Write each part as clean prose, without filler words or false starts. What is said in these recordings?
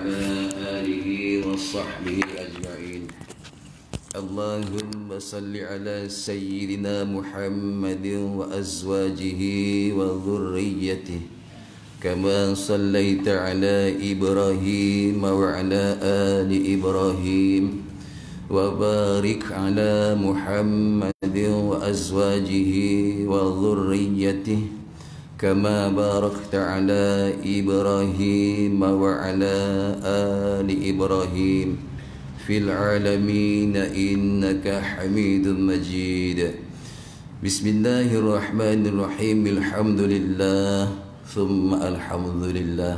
وعلى آله وصحبه أجمعين. اللهم صل على سيدنا محمد وأزواجه وذريته كما صليت على إبراهيم وعلى آل إبراهيم وبارك على محمد وأزواجه وذريته كما باركت على إبراهيم وعلى آل إبراهيم في العالمين إنك حميد مجيد. بسم الله الرحمن الرحيم. الحمد لله ثم الحمد لله.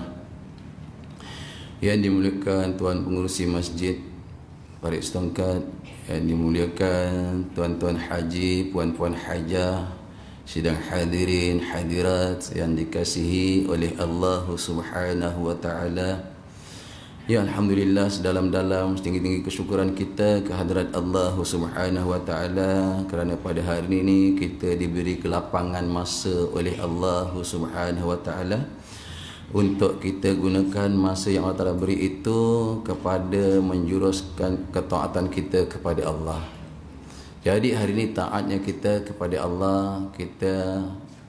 Yang dimuliakan Tuan Pengurusi Masjid Parit Setongkat, yang dimuliakan tuan-tuan haji, puan-puan hajah, sidang hadirin hadirat yang dikasihi oleh Allah Subhanahu wa taala. Ya, alhamdulillah, sedalam-dalam setinggi-tinggi kesyukuran kita kehadrat Allah Subhanahu wa taala kerana pada hari ini kita diberi kelapangan masa oleh Allah Subhanahu wa taala untuk kita gunakan masa yang Allah Ta'ala beri itu kepada menjuruskan ketaatan kita kepada Allah. Jadi hari ini taatnya kita kepada Allah, kita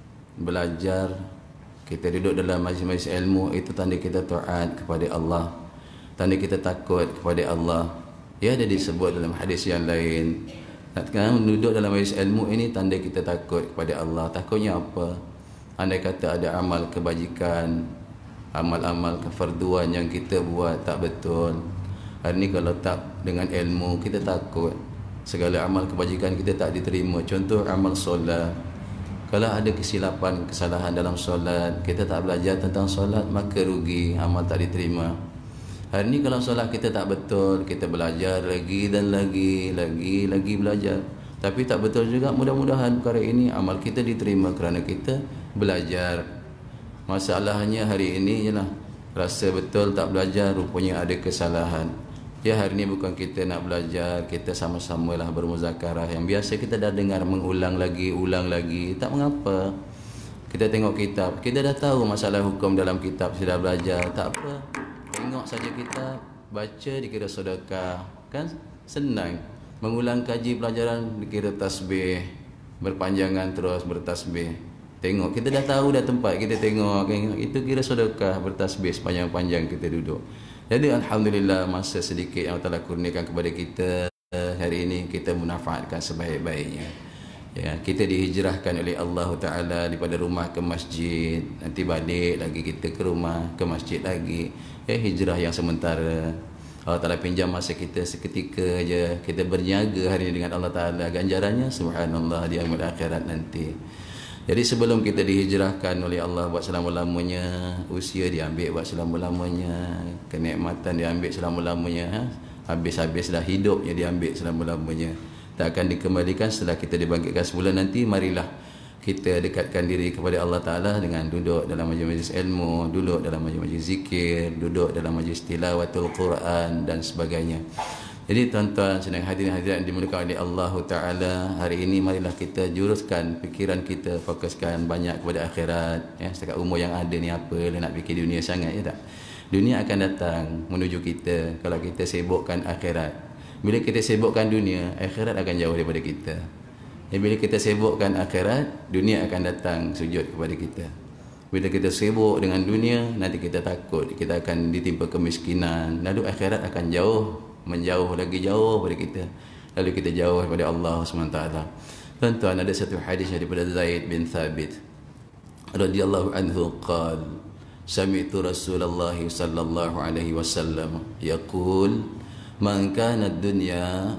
belajar, kita duduk dalam majlis-majlis ilmu, itu tanda kita taat kepada Allah, tanda kita takut kepada Allah. Ya, ada disebut dalam hadis yang lain, kan duduk dalam majlis ilmu ini tanda kita takut kepada Allah. Takutnya apa? Andai kata ada amal kebajikan, amal-amal kefarduan yang kita buat tak betul, hari ini kalau tak dengan ilmu, kita takut segala amal kebajikan kita tak diterima. Contoh amal solat, kalau ada kesilapan, kesalahan dalam solat, kita tak belajar tentang solat, maka rugi, amal tak diterima. Hari ini kalau solat kita tak betul, kita belajar lagi dan lagi belajar, tapi tak betul juga, mudah-mudahan perkara ini amal kita diterima kerana kita belajar. Masalahnya hari ini ialah rasa betul tak belajar, rupanya ada kesalahan. Ya, hari ini bukan kita nak belajar, kita sama-samalah bermuzakarah. Yang biasa kita dah dengar ulang lagi, tak mengapa. Kita tengok kitab, kita dah tahu masalah hukum dalam kitab, sudah belajar, tak apa. Tengok saja kitab, baca dikira sedekah, kan senang. Mengulang kaji pelajaran dikira tasbih, berpanjangan terus bertasbih. Tengok, kita dah tahu dah tempat, kita tengok, itu kira sedekah, bertasbih sepanjang-panjang kita duduk. Jadi alhamdulillah, masa sedikit yang Allah kurniakan kepada kita hari ini, kita manfaatkan sebaik-baiknya. Ya, kita dihijrahkan oleh Allah Ta'ala daripada rumah ke masjid, nanti balik lagi kita ke rumah, ke masjid lagi. Ya, hijrah yang sementara. Allah Ta'ala pinjam masa kita seketika je, kita berniaga hari ini dengan Allah Ta'ala, ganjarannya subhanallah di amal akhirat nanti. Jadi sebelum kita dihijrahkan oleh Allah buat selama-lamanya, usia diambil buat selama-lamanya, kenikmatan diambil selama-lamanya, habis-habis dah hidupnya diambil selama-lamanya, tak akan dikembalikan setelah kita dibangkitkan semula nanti. Marilah kita dekatkan diri kepada Allah Ta'ala dengan duduk dalam majlis ilmu, duduk dalam majlis zikir, duduk dalam majlis tilawatul Quran dan sebagainya. Jadi tuan-tuan sedang hadirin-hadirat yang dimuliakan oleh Allah Ta'ala, hari ini marilah kita juruskan fikiran kita, fokuskan banyak kepada akhirat. Ya, setakat umur yang ada ni apa nak fikir dunia sangat, ya tak? Dunia akan datang menuju kita kalau kita sibukkan akhirat. Bila kita sibukkan dunia, akhirat akan jauh daripada kita. Bila kita sibukkan akhirat, dunia akan datang sujud kepada kita. Bila kita sibuk dengan dunia, nanti kita takut kita akan ditimpa kemiskinan, lalu akhirat akan menjauh lagi jauh daripada kita, lalu kita jauh daripada Allah SWT. Tuan-tuan, ada satu hadis daripada Zaid bin Thabit radhiyallahu anhu qala sami'tu Rasulullah sallallahu alaihi wasallam yaqul man kana dunya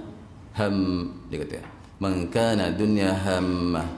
dia kata, man kana dunya hammah,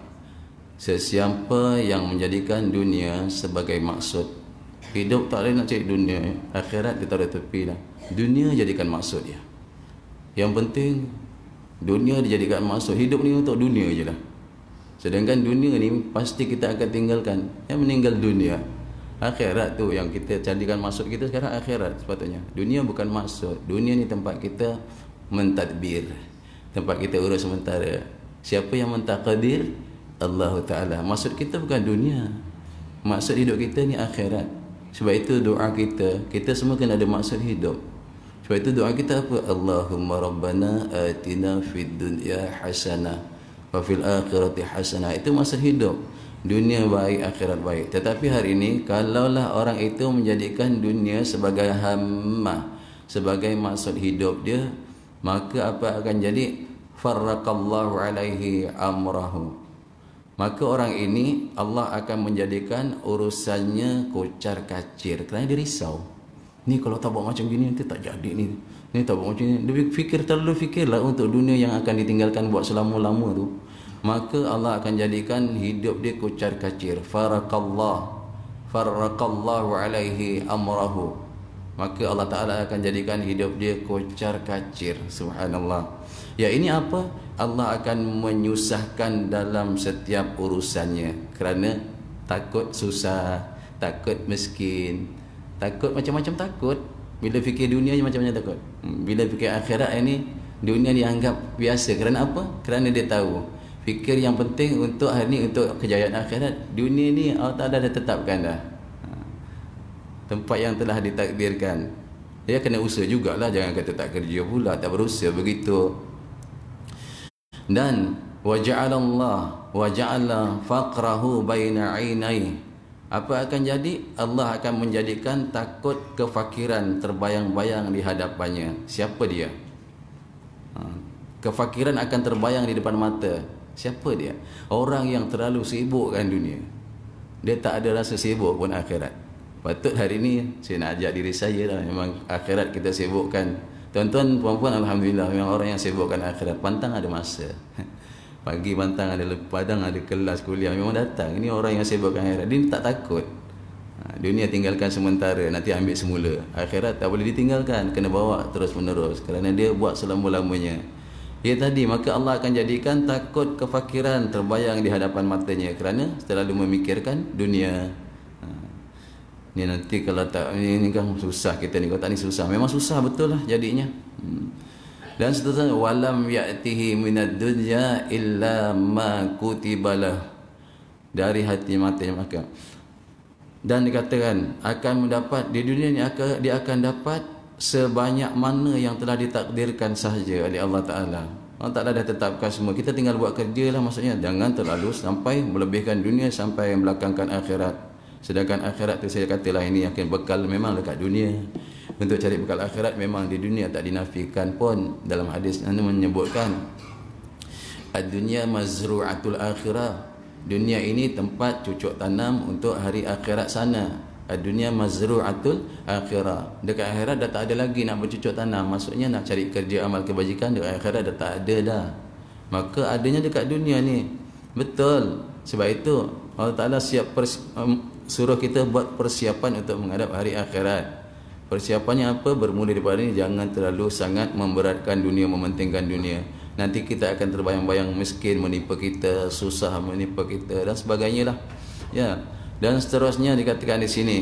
sesiapa yang menjadikan dunia sebagai maksud hidup, tak boleh nak cari dunia, akhirat dia taruh tepi dah. Dunia jadikan maksud dia. Yang penting dunia dijadikan maksud. Hidup ni untuk dunia je lah. Sedangkan dunia ni pasti kita akan tinggalkan. Yang meninggal dunia, akhirat tu yang kita jadikan maksud kita sekarang, akhirat sepatutnya. Dunia bukan maksud. Dunia ni tempat kita mentadbir, tempat kita urus sementara. Siapa yang mentaqdir? Allah Ta'ala. Maksud kita bukan dunia, maksud hidup kita ni akhirat. Sebab itu doa kita semua kena ada maksud hidup. Sebab itu doa kita apa? Allahumma rabbana atina fid dunya hasanah wa fil akhirati hasanah. Itu maksud hidup. Dunia baik, akhirat baik. Tetapi hari ini kalaulah orang itu menjadikan dunia sebagai hammah, sebagai maksud hidup dia, maka apa akan jadi? Farraqallahu alaihi amrahu. Maka orang ini Allah akan menjadikan urusannya kocar kacir kerana dia risau. Ni kalau tak buat macam gini nanti tak jadi ni. Ni tak buat macam ni. Dia terlalu fikirlah untuk dunia yang akan ditinggalkan buat selama-lama tu. Maka Allah akan jadikan hidup dia kocar kacir. Farraqallahu alaihi amrahu. Maka Allah Ta'ala akan jadikan hidup dia kocar kacir. Subhanallah. Ya, ini apa? Allah akan menyusahkan dalam setiap urusannya. Kerana takut susah, takut miskin, takut macam-macam takut. Bila fikir dunia macam-macam takut. Bila fikir akhirat ini, dunia dianggap biasa. Kerana apa? Kerana dia tahu fikir yang penting untuk hari ini, untuk kejayaan akhirat. Dunia ni Allah Ta'ala dah tetapkan dah, tempat yang telah ditakdirkan. Dia kena usaha jugalah, jangan kata tak kerja pula, tak berusaha begitu. Dan waja'ala faqrahu baina 'ainai. Apa akan jadi? Allah akan menjadikan takut kefakiran terbayang-bayang di hadapannya. Siapa dia? Kefakiran akan terbayang di depan mata. Siapa dia? Orang yang terlalu sibukkan dunia. Dia tak ada rasa sibuk pun akhirat. Patut hari ini saya nak ajak diri saya lah, memang akhirat kita sibukkan. Tuan-tuan, puan-puan, alhamdulillah, memang orang yang sibukkan akhirat. Pantang ada masa. Pagi pantang ada, padang ada kelas kuliah, memang datang. Ini orang yang sibukkan akhirat. Dia tak takut. Dunia tinggalkan sementara, nanti ambil semula. Akhirat tak boleh ditinggalkan, kena bawa terus menerus. Kerana dia buat selama-lamanya. Ya tadi, maka Allah akan jadikan takut kefakiran terbayang di hadapan matanya. Kerana terlalu memikirkan dunia. Ni nanti kalau tak, ini kan susah kita ni. Kalau tak ni susah. Memang susah betul lah jadinya. Dan seterusnya, walam ya'tihi minad dunya illa ma kutibalah. Dari hati matanya maka. Dan dikatakan akan mendapat di dunia ni, dia akan dapat sebanyak mana yang telah ditakdirkan sahaja oleh Allah Ta'ala. Allah Ta'ala dah tetapkan semua. Kita tinggal buat kerja lah, maksudnya. Jangan terlalu sampai melebihkan dunia sampai melakangkan akhirat. Sedangkan akhirat tu saya katalah ini akan bekal memang dekat dunia. Untuk cari bekal akhirat memang di dunia tak dinafikan pun. Dalam hadis anda menyebutkan ad-dunya mazru'atul akhirah. Dunia ini tempat cucuk tanam untuk hari akhirat sana. Ad-dunya mazru'atul akhirah. Dekat akhirat dah tak ada lagi nak bercucuk tanam. Maksudnya nak cari kerja amal kebajikan dekat akhirat dah tak ada dah. Maka adanya dekat dunia ni. Betul. Sebab itu Allah Ta'ala suruh kita buat persiapan untuk menghadap hari akhirat. Persiapannya apa? Bermula daripada ini, jangan terlalu sangat memberatkan dunia, mementingkan dunia. Nanti kita akan terbayang-bayang miskin menipu kita, susah menipu kita dan sebagainya lah. Ya. Dan seterusnya dikatakan di sini,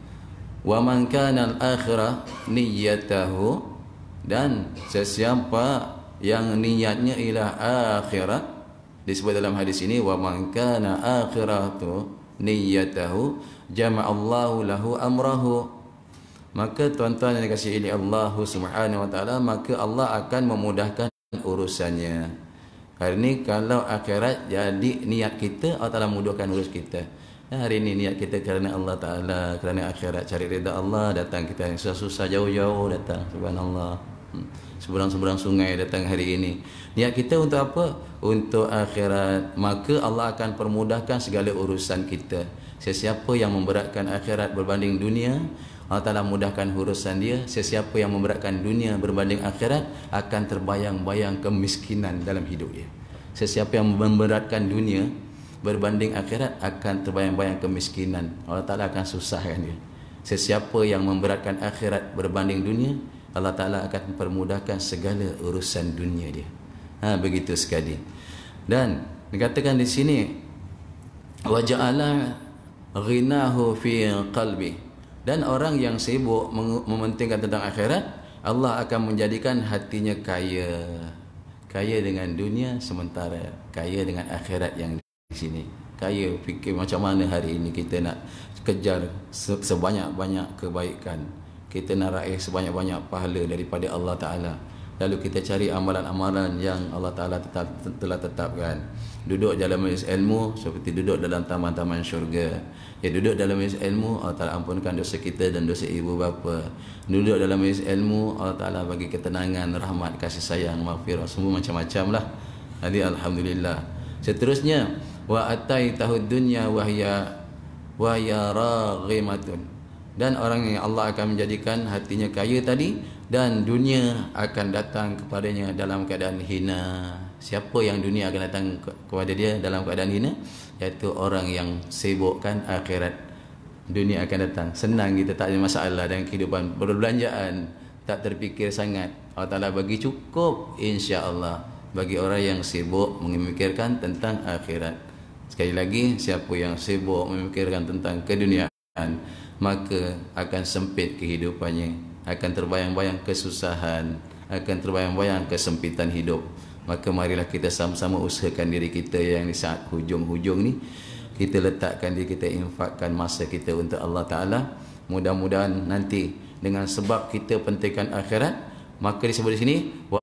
wa man kana al-akhirah niyyatahu, dan sesiapa yang niatnya ialah akhirat, disebut dalam hadis ini, wa man kana akhiratu niyyatahu jama'allahu lahu amrahu. Maka tuan-tuan yang dikasihi oleh Allah Subhanahu wa taala, maka Allah akan memudahkan urusannya. Hari ini kalau akhirat jadi niat kita, Allah Taala mudahkan urus kita. Hari ini niat kita kerana Allah Taala, kerana akhirat, cari redha Allah, datang kita yang susah-susah jauh-jauh datang, subhanallah. Seberang-seberang sungai datang hari ini. Niat kita untuk apa? Untuk akhirat. Maka Allah akan permudahkan segala urusan kita. Sesiapa yang memberatkan akhirat berbanding dunia, Allah Ta'ala mudahkan urusan dia. Sesiapa yang memberatkan dunia berbanding akhirat, akan terbayang-bayang kemiskinan dalam hidup dia. Sesiapa yang memberatkan dunia berbanding akhirat, akan terbayang-bayang kemiskinan. Allah Ta'ala akan susahkan dia. Sesiapa yang memberatkan akhirat berbanding dunia, Allah Ta'ala akan permudahkan segala urusan dunia dia. Begitu sekali. Dan dikatakan di sini, wa ja'ala ghinahu fi qalbi. Dan orang yang sibuk mementingkan tentang akhirat, Allah akan menjadikan hatinya kaya. Kaya dengan dunia sementara, kaya dengan akhirat yang di sini. Kaya fikir macam mana hari ini kita nak kejar sebanyak-banyak kebaikan, kita nak raih sebanyak-banyak pahala daripada Allah Ta'ala, lalu kita cari amalan-amalan yang Allah Ta'ala telah tetapkan. Duduk dalam majlis ilmu seperti duduk dalam taman-taman syurga. Ya, duduk dalam majlis ilmu, Allah Ta'ala ampunkan dosa kita dan dosa ibu bapa. Duduk dalam majlis ilmu, Allah Ta'ala bagi ketenangan, rahmat, kasih sayang, maghfirah, semua macam-macam lah. Jadi alhamdulillah. Seterusnya, wa ataitahu dunya wa hiya raghimatun. Dan orang yang Allah akan menjadikan hatinya kaya tadi, dan dunia akan datang kepadanya dalam keadaan hina. Siapa yang dunia akan datang kepada dia dalam keadaan hina? Iaitu orang yang sibukkan akhirat. Dunia akan datang, senang kita, tak ada masalah dengan kehidupan perbelanjaan, tak terfikir sangat. Allah Ta'ala bagi cukup insya-Allah bagi orang yang sibuk memikirkan tentang akhirat. Sekali lagi, siapa yang sibuk memikirkan tentang keduniaan, maka akan sempit kehidupannya, akan terbayang-bayang kesusahan, akan terbayang-bayang kesempitan hidup. Maka marilah kita sama-sama usahakan diri kita yang di saat hujung-hujung ni, kita letakkan diri kita, infakkan masa kita untuk Allah Ta'ala. Mudah-mudahan nanti dengan sebab kita pentingkan akhirat, maka disebut di sini wa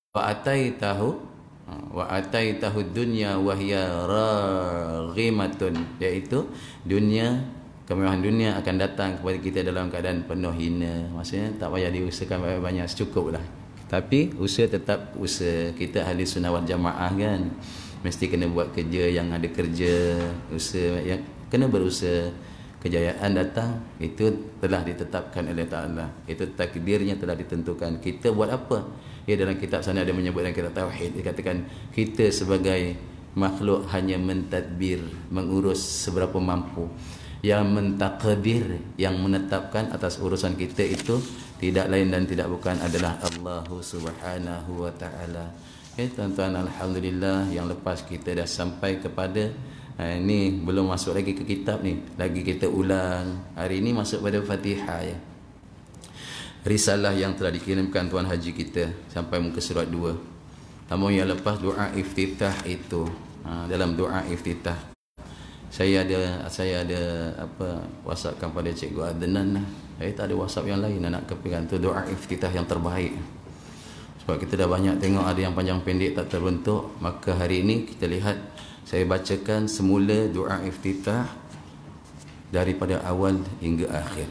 ataitahu dunya wa hiya raghimatun, iaitu dunia, kemewahan dunia akan datang kepada kita dalam keadaan penuh hina. Maksudnya tak payah diusahakan banyak-banyak, secukuplah. Tapi usaha tetap usaha. Kita ahli sunnah wal jamaah kan, mesti kena buat kerja yang ada kerja, usaha yang kena berusaha. Kejayaan datang itu telah ditetapkan oleh Ta'ala, itu takdirnya telah ditentukan. Kita buat apa? Ya, dalam kitab sana ada menyebut dalam kitab tauhid, dikatakan kita sebagai makhluk hanya mentadbir, mengurus seberapa mampu. Yang mentakdir, yang menetapkan atas urusan kita itu tidak lain dan tidak bukan adalah Allah Subhanahu wa Ta'ala. Tuan-tuan, alhamdulillah, yang lepas kita dah sampai kepada ini, belum masuk lagi ke kitab ni, lagi kita ulang. Hari ini masuk pada Fatihah ya. Risalah yang telah dikirimkan Tuan Haji kita sampai muka surat 2. Namun yang lepas doa iftitah itu, dalam doa iftitah saya ada WhatsAppkan pada Cikgu Adnan lah. Saya tak ada WhatsApp yang lain nak kepikiran tu doa iftitah yang terbaik. Sebab kita dah banyak tengok ada yang panjang pendek tak terbentuk, maka hari ini kita lihat, saya bacakan semula doa iftitah daripada awal hingga akhir.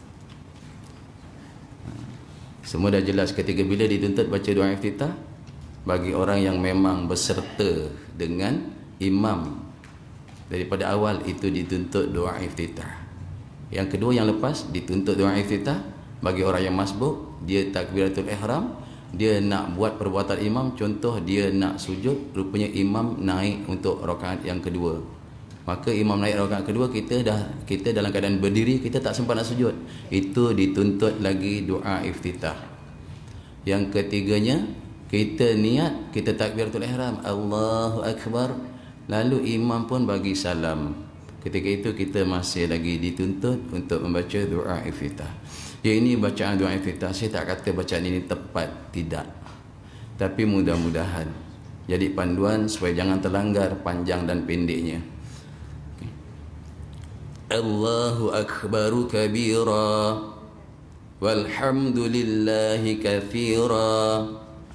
Semua dah jelas ketika bila dituntut baca doa iftitah bagi orang yang memang berserta dengan imam. Daripada awal itu dituntut doa iftitah. Yang kedua, yang lepas dituntut doa iftitah bagi orang yang masbuk, dia takbiratul ihram, dia nak buat perbuatan imam, contoh dia nak sujud, rupanya imam naik untuk rakaat yang kedua. Maka imam naik rakaat kedua, kita dalam keadaan berdiri, kita tak sempat nak sujud. Itu dituntut lagi doa iftitah. Yang ketiganya, kita niat, kita takbiratul ihram, Allahu Akbar, lalu imam pun bagi salam. Ketika itu kita masih lagi dituntut untuk membaca doa iftitah. Ya, ini bacaan doa iftitah. Saya tak kata bacaan ini tepat, tidak. Tapi mudah-mudahan jadi panduan supaya jangan terlanggar panjang dan pendeknya. Allahu akbaru kabira walhamdulillahi katsira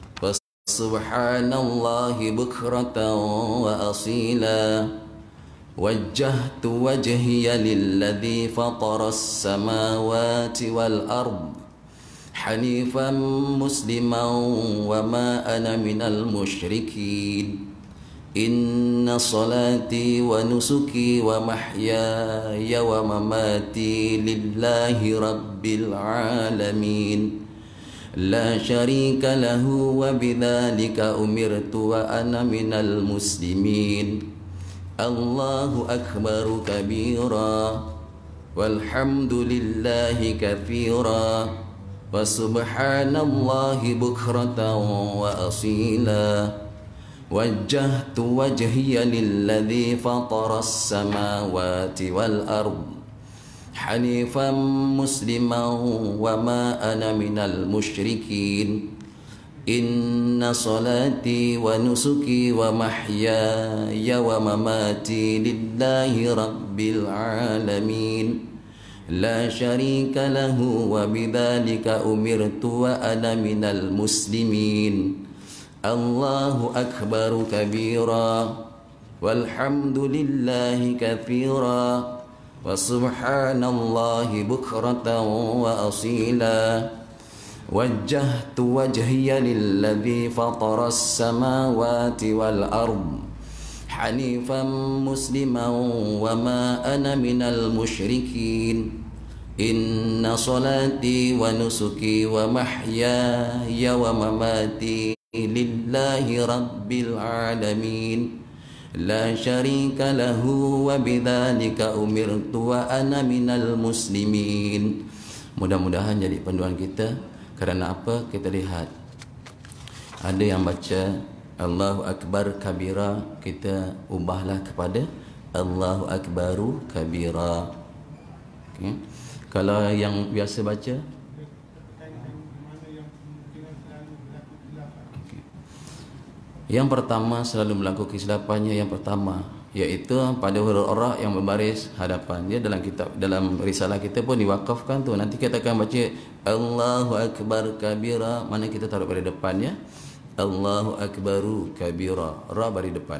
subhanallahi bukratan wa asila wajjahtu wajhiya lilladzi fataras samawati wal ard hanifan musliman wa ma ana minal musyrikin inna salati wa nusuki wa mahyaya wa mamati lillahi rabbil alamin la syarika lahu wa bidzalika umirtu wa ana minal muslimin. Allahu akbaru kabira walhamdulillahi katsira wa subhanallahi bukratan wa asila wajjahtu wajhiya lilladzi fataras samawati wal ard hanifan musliman wa ma ana minal musyrikin inna salati wa nusuki wa mahyaya wa mamati lillahi rabbil alamin لا شريك له وبذلك أمرت وأنا من المسلمين الله أكبر كبيرا والحمد لله كثيرا وسبحان الله بكرة وأصيلا وجهت وجهي للذي فطر السماوات والأرض حنيفا مسلما وما أنا من المشركين إن صلاتي ونسكي ومحياي ومماتي لله رب العالمين لا شريك له وبذلك أمرت وأنا من المسلمين. Mudah-mudahan jadi panduan kita. Kerana apa? Kita lihat ada yang baca Allahu Akbar kabira, kita ubahlah kepada Allahu Akbaru kabira. Okay. Kalau yang biasa baca yang pertama selalu melakukan kesilapannya yang pertama, iaitu pada huruf ra yang berbaris hadapan. Dia dalam kitab, dalam risalah kita pun diwakafkan tu. Nanti kita akan baca Allahu Akbar kabira, mana kita taruh pada depannya Allahu Akbaru kabira, ra bari depan.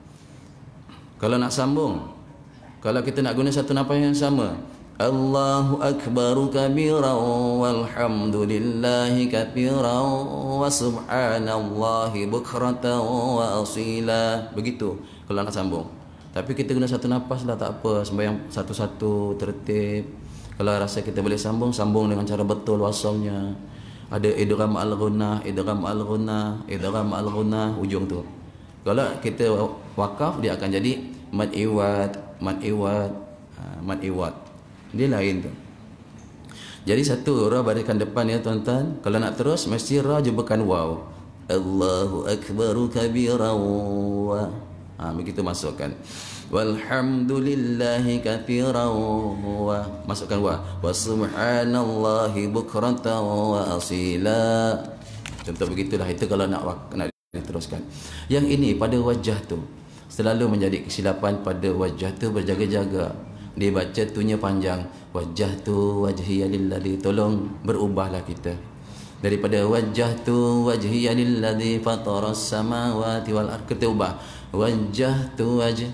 Kalau nak sambung, kalau kita nak guna satu nafas yang sama, Allahu Akbaru kabira walhamdulillahi katsira wa subhanallahi bukratan wa asila. Begitu kalau nak sambung. Tapi kita guna satu nafas lah, tak apa, sembahyang satu-satu tertib. Kalau rasa kita boleh sambung, sambung dengan cara betul wasalnya. Ada idgham al-ghunnah, idgham al-ghunnah, idgham al-ghunnah ujung tu. Kalau kita wakaf, dia akan jadi mad iwad, mad iwad, mad iwad. Dia lain tu. Jadi satu ra barikan depan ya tuan-tuan. Kalau nak terus mesti ra jumpakan waw. Allahu akbaru kabira wa. Begitu masukkan. Walhamdulillahi katsiran wa, masukkan wa subhanallahi bukratan wa asila. Contoh begitulah. Itu kalau nak diteruskan. Yang ini pada wajah tu selalu menjadi kesilapan. Pada wajah tu berjaga-jaga, dia baca tunya panjang, wajah tu wajhiya lilladzi. Tolong berubahlah kita daripada wajah tu wajhiya lilladzi fataras samawati wal ardh, kita ubah wajah tu wajh,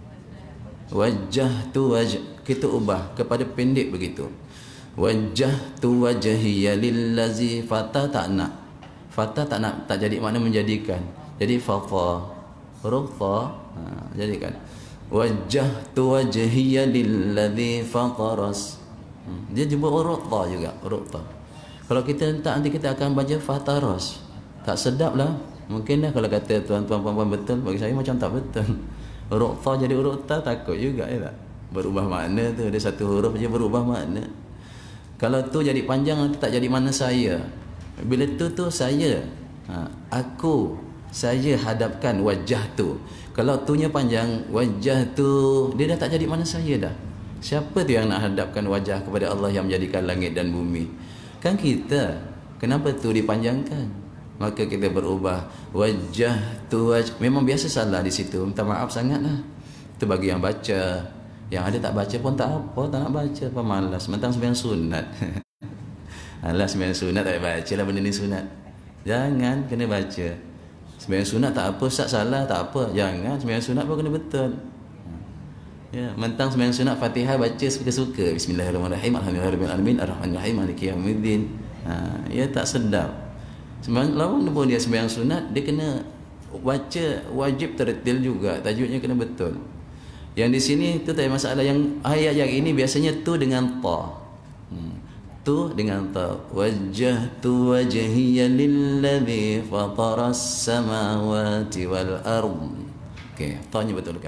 wajah tu wajh, kita ubah kepada pendek begitu. Wajah tu wajhiya lilladzi, fata tak nak, fata tak nak, tak jadi makna menjadikan, jadi fata huruf fa, jadikan wajah tu wajhiya lilladzi fataras. Dia jumpa huruf ta juga, huruf ta. Kalau kita tak, nanti kita akan baca fataras, tak sedap lah. Mungkin dah kalau kata tuan-tuan puan-puan betul, bagi saya macam tak betul. Huruf ta jadi huruf ta, takut juga ya tak? Berubah makna tu, ada satu huruf je berubah makna. Kalau tu jadi panjang, nanti tak jadi mana saya. Bila tu saya, aku, saya hadapkan wajah tu. Kalau tunya panjang, wajah tu, dia dah tak jadi mana saya dah. Siapa tu yang nak hadapkan wajah kepada Allah yang menjadikan langit dan bumi? Kan kita. Kenapa tu dipanjangkan? Maka kita berubah wajah tu wajh. Memang biasa salah di situ, minta maaf sangatlah. Itu bagi yang baca. Yang ada tak baca pun tak apa, tak nak baca apa, malas, mentang sembahyang sunat. Alah, sembahyang sunat tak baca lah, benda ni sunat. Jangan, kena baca. Sembahyang sunat tak apa, Ustaz salah tak apa. Jangan, sembahyang sunat pun kena betul. Ya, mentang sembahyang sunat Fatihah baca suka-suka. Bismillahirrahmanirrahim, alhamdulillahirabbil arrahmanirrahim, maliki yaumiddin. Ya tak sedap. Sembahyang lawan pun dia sembahyang sunat, dia kena baca wajib tertil juga, tajwidnya kena betul. Yang di sini tu tak ada masalah. Yang ayat yang ini biasanya tu dengan ta. Tu dengan ta. Wajjahtu wajhiya lilladzi fataras samawati wal ardh. Okey, ta-nya betulkan.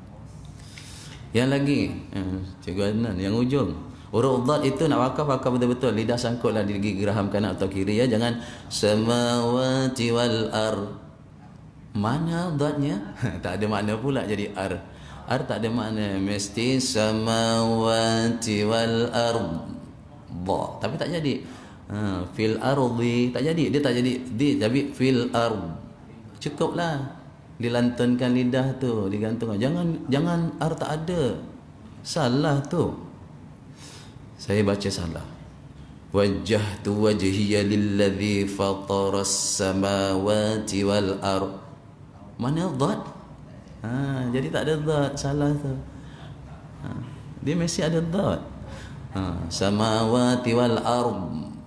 Yang lagi, Cikgu Adnan, yang ujung huruf dad itu nak wakaf betul-betul. Lidah sangkutlah di gigi geraham kanan atau kiri ya. Jangan samawati wal ardh. Mana dadnya? Tak ada makna pula jadi ar. Ar tak ada makna. Mesti samawati wal ardh. Tapi tak jadi. Fil ardi tak jadi. Dia tak jadi di, tapi fil ardh. Cukuplah. Dilantunkan lidah tu, digantungkan. Jangan ar tak ada. Salah tu. Saya baca salah. Wajjahtu wajhiya lilladzi fataras samawati wal ard. Mana dhat? Jadi tak ada dhat, salah tu. Dia mesti ada dhat. Samawati wal ard.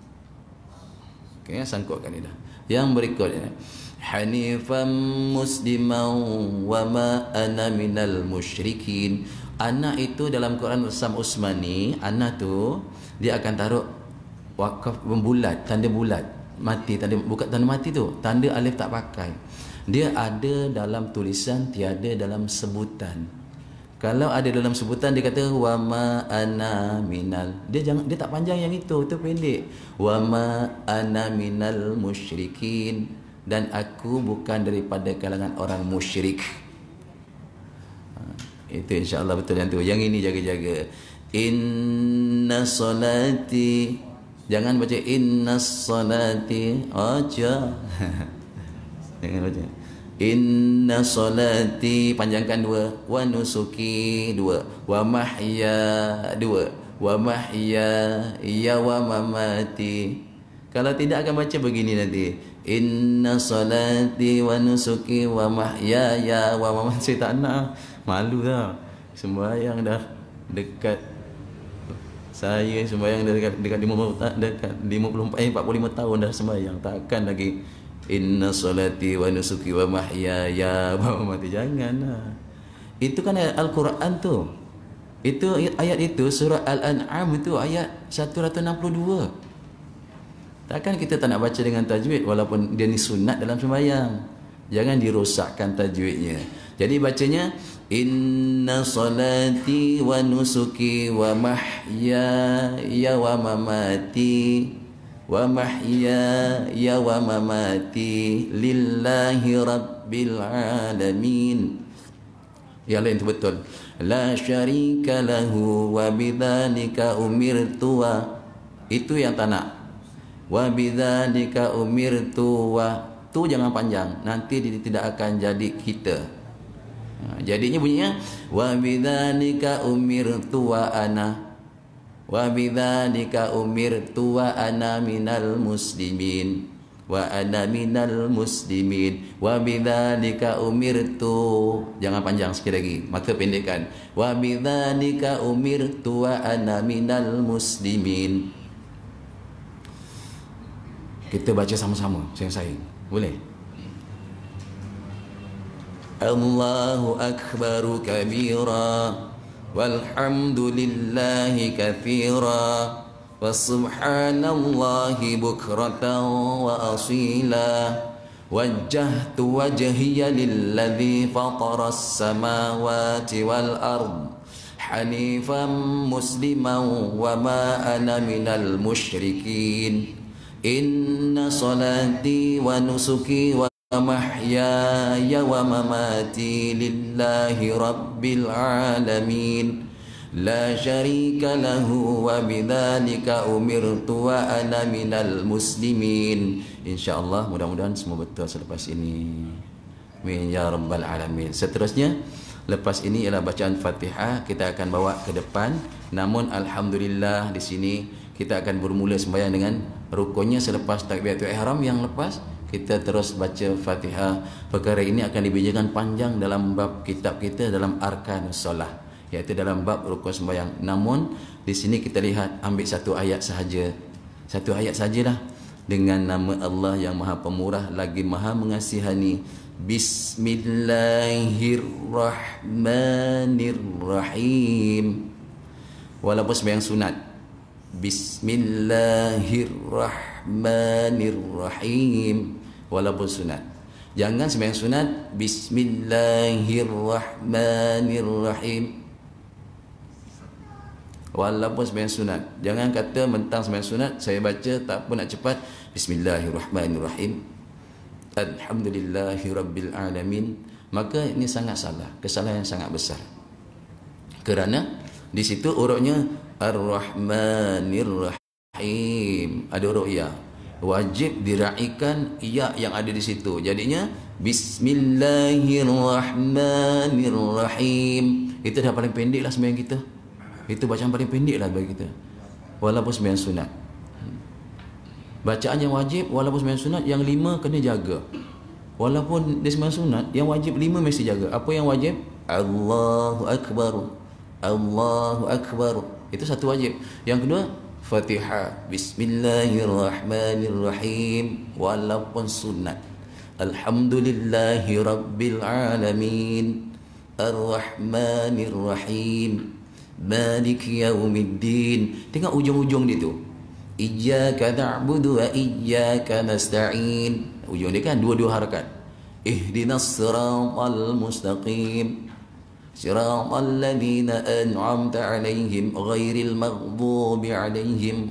Okey, sangkutkan ni dah. Yang berikutnya, hanifan musliman wa ma ana minal musyrikin. Anak itu dalam Quran Rasam Usmani, anak tu dia akan taruh wakaf bulat, tanda bulat, mati, tanda bukan tanda mati tu, tanda alif tak pakai. Dia ada dalam tulisan, tiada dalam sebutan. Kalau ada dalam sebutan dia kata wa ma ana minal. Dia tak panjang yang itu pendek. Wa ma ana minal musyrikin, dan aku bukan daripada kalangan orang musyrik. Itu insya-Allah betul yang tu. Yang ini jaga-jaga. Inna salati. Jangan baca inna salati aja. Jangan baca. Inna salati, panjangkan dua. Wa nusuki dua. Wa mahya dua. Wa mahya ya wa mamati. Kalau tidak akan baca begini nanti. Inna salati wa nusuki wa mahyaya wa mamati. Saya tak nak. Malu dah. Sembahyang dah dekat, saya sembahyang dah dekat 54 45 tahun dah sembahyang. Takkan lagi inna salati wa nusuki wa mahyaya wa mamati. Janganlah. Itu kan ayat Al-Quran tu. Itu ayat itu surah Al-An'am itu ayat 162. Takkan kita tak nak baca dengan tajwid walaupun dia ni sunat dalam sembahyang. Jangan dirosakkan tajwidnya. Jadi bacanya inna salati wa nusuki wa mahyaya wa mamati wa mahyaya wa mamati lillahi rabbil alamin. Yang lain tu betul. La syarika lahu wa bidzalika umirtu wa. Itu yang tak nak. Wa bidzalika umirtu wa. Tu jangan panjang, nanti dia tidak akan jadi kita. Jadinya bunyinya wa bidzalika umirtu wa ana. Wa bidzalika umirtu wa ana minal muslimin. Wa ana minal muslimin. Wa bidzalika umirtu. Jangan panjang sikit lagi, maka pendekkan. Wa bidzalika umirtu wa ana minal muslimin. Kita baca sama-sama, sayang-sayang. Boleh? Allahu akbaru kabira walhamdulillahi katsira wa subhanallahi bukratan wa asila. Wajjahtu wajhiya lilladzi fataras samawati wal ard hanifan musliman wa ma ana minal musyrikin. Inna salati wa nusuki wa mahyaya wa mamati lillahi rabbil alamin. La syarika lahu wa bidzalika umirtu wa ana minal muslimin. InsyaAllah mudah-mudahan semua betul selepas ini. Amin ya rabbal alamin. Seterusnya, lepas ini ialah bacaan Fatihah, kita akan bawa ke depan. Namun alhamdulillah di sini kita akan bermula sembahyang dengan rukunnya selepas takbiratul ihram. Yang lepas kita terus baca Fatihah. Perkara ini akan dibincangkan panjang dalam bab kitab kita dalam Arkanus Solah, iaitu dalam bab rukun sembahyang. Namun di sini kita lihat ambil satu ayat sahaja. Satu ayat sajalah. Dengan nama Allah yang Maha Pemurah lagi Maha Mengasihani. Bismillahirrahmanirrahim. Walaupun sembahyang sunat, Bismillahirrahmanirrahim. Walaupun sunat. Jangan sembahyang sunat Bismillahirrahmanirrahim. Walaupun sembahyang sunat. Jangan kata mentang sembahyang sunat saya baca tak pun nak cepat Bismillahirrahmanirrahim, Alhamdulillahirabbil alamin. Maka ini sangat salah, kesalahan yang sangat besar. Kerana di situ urutnya Ar-Rahmanir-Rahim, ada huruf ya. Wajib diraikan ya yang ada di situ. Jadinya Bismillahirrahmanirrahim. Itu dah paling pendek lah sembahyang kita. Itu bacaan paling pendek lah bagi kita. walaupun sembahyang sunat. Bacaan yang wajib walaupun sembahyang sunat, yang 5 kena jaga. Walaupun dia sembahyang sunat, yang wajib 5 mesti jaga. Apa yang wajib? Allahu Akbar, Allahu Akbar. Itu satu wajib. Yang kedua, Fatihah, Bismillahirrahmanirrahim, walaupun sunat. Alhamdulillahi Rabbil Alamin, Ar-Rahmanir-Rahim, Maliki Yaumiddin. Tengok ujung-ujung dia tu. Iyyaka na'budu wa iyyaka nasta'in. Ujung dia kan dua-dua harakat. Ihdinas siratal mustaqim, siratal ladzina an'amta 'alaihim ghairil maghdubi 'alaihim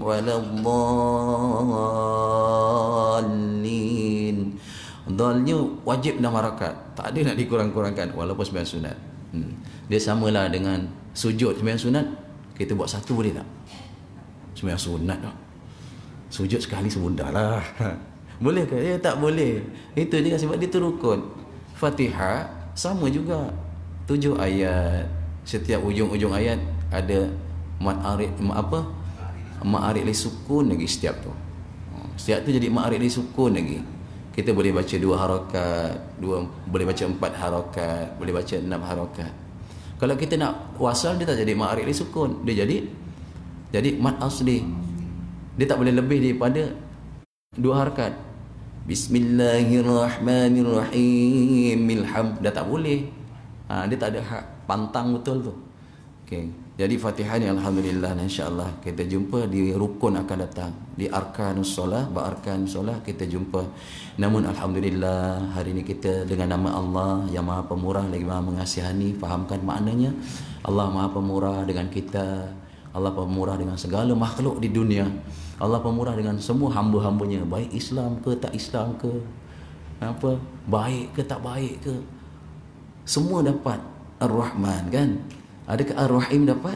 waladdallin. Dalnya wajib 6 harakat. Tak ada nak dikurang-kurangkan walaupun sembahyang sunat. Dia samalah dengan sujud sembahyang sunat. Kita buat satu boleh tak? Sembahyang sunat tak? Sujud sekali semudahlah. Boleh ke? Ya, tak boleh. Itu juga sebab dia tu rukun. Fatihah sama juga. 7 ayat. Setiap ujung-ujung ayat ada ma'arif li sukun lagi setiap tu. Setiap tu jadi ma'arif li sukun lagi. Kita boleh baca 2 harakat, boleh baca 4 harakat, boleh baca 6 harakat. Kalau kita nak wasal, dia tak jadi ma'arif li sukun. Dia jadi mad asli. Dia tak boleh lebih daripada 2 harakat. Bismillahirrahmanirrahim, milham. Dah tak boleh. Dia tak ada hak pantang betul tu. Okay. Jadi Fatihah ni alhamdulillah, insya-Allah kita jumpa di rukun akan datang, di arkanus solah, arkanus solah kita jumpa. Namun alhamdulillah hari ini kita dengan nama Allah yang Maha Pemurah lagi Maha Mengasihani, fahamkan maknanya. Allah Maha Pemurah dengan kita, Allah Pemurah dengan segala makhluk di dunia. Allah Pemurah dengan semua hamba-hambanya, baik Islam ke tak Islam ke, baik ke tak baik ke, semua dapat Ar-Rahman kan. Adakah Ar-Rahim dapat?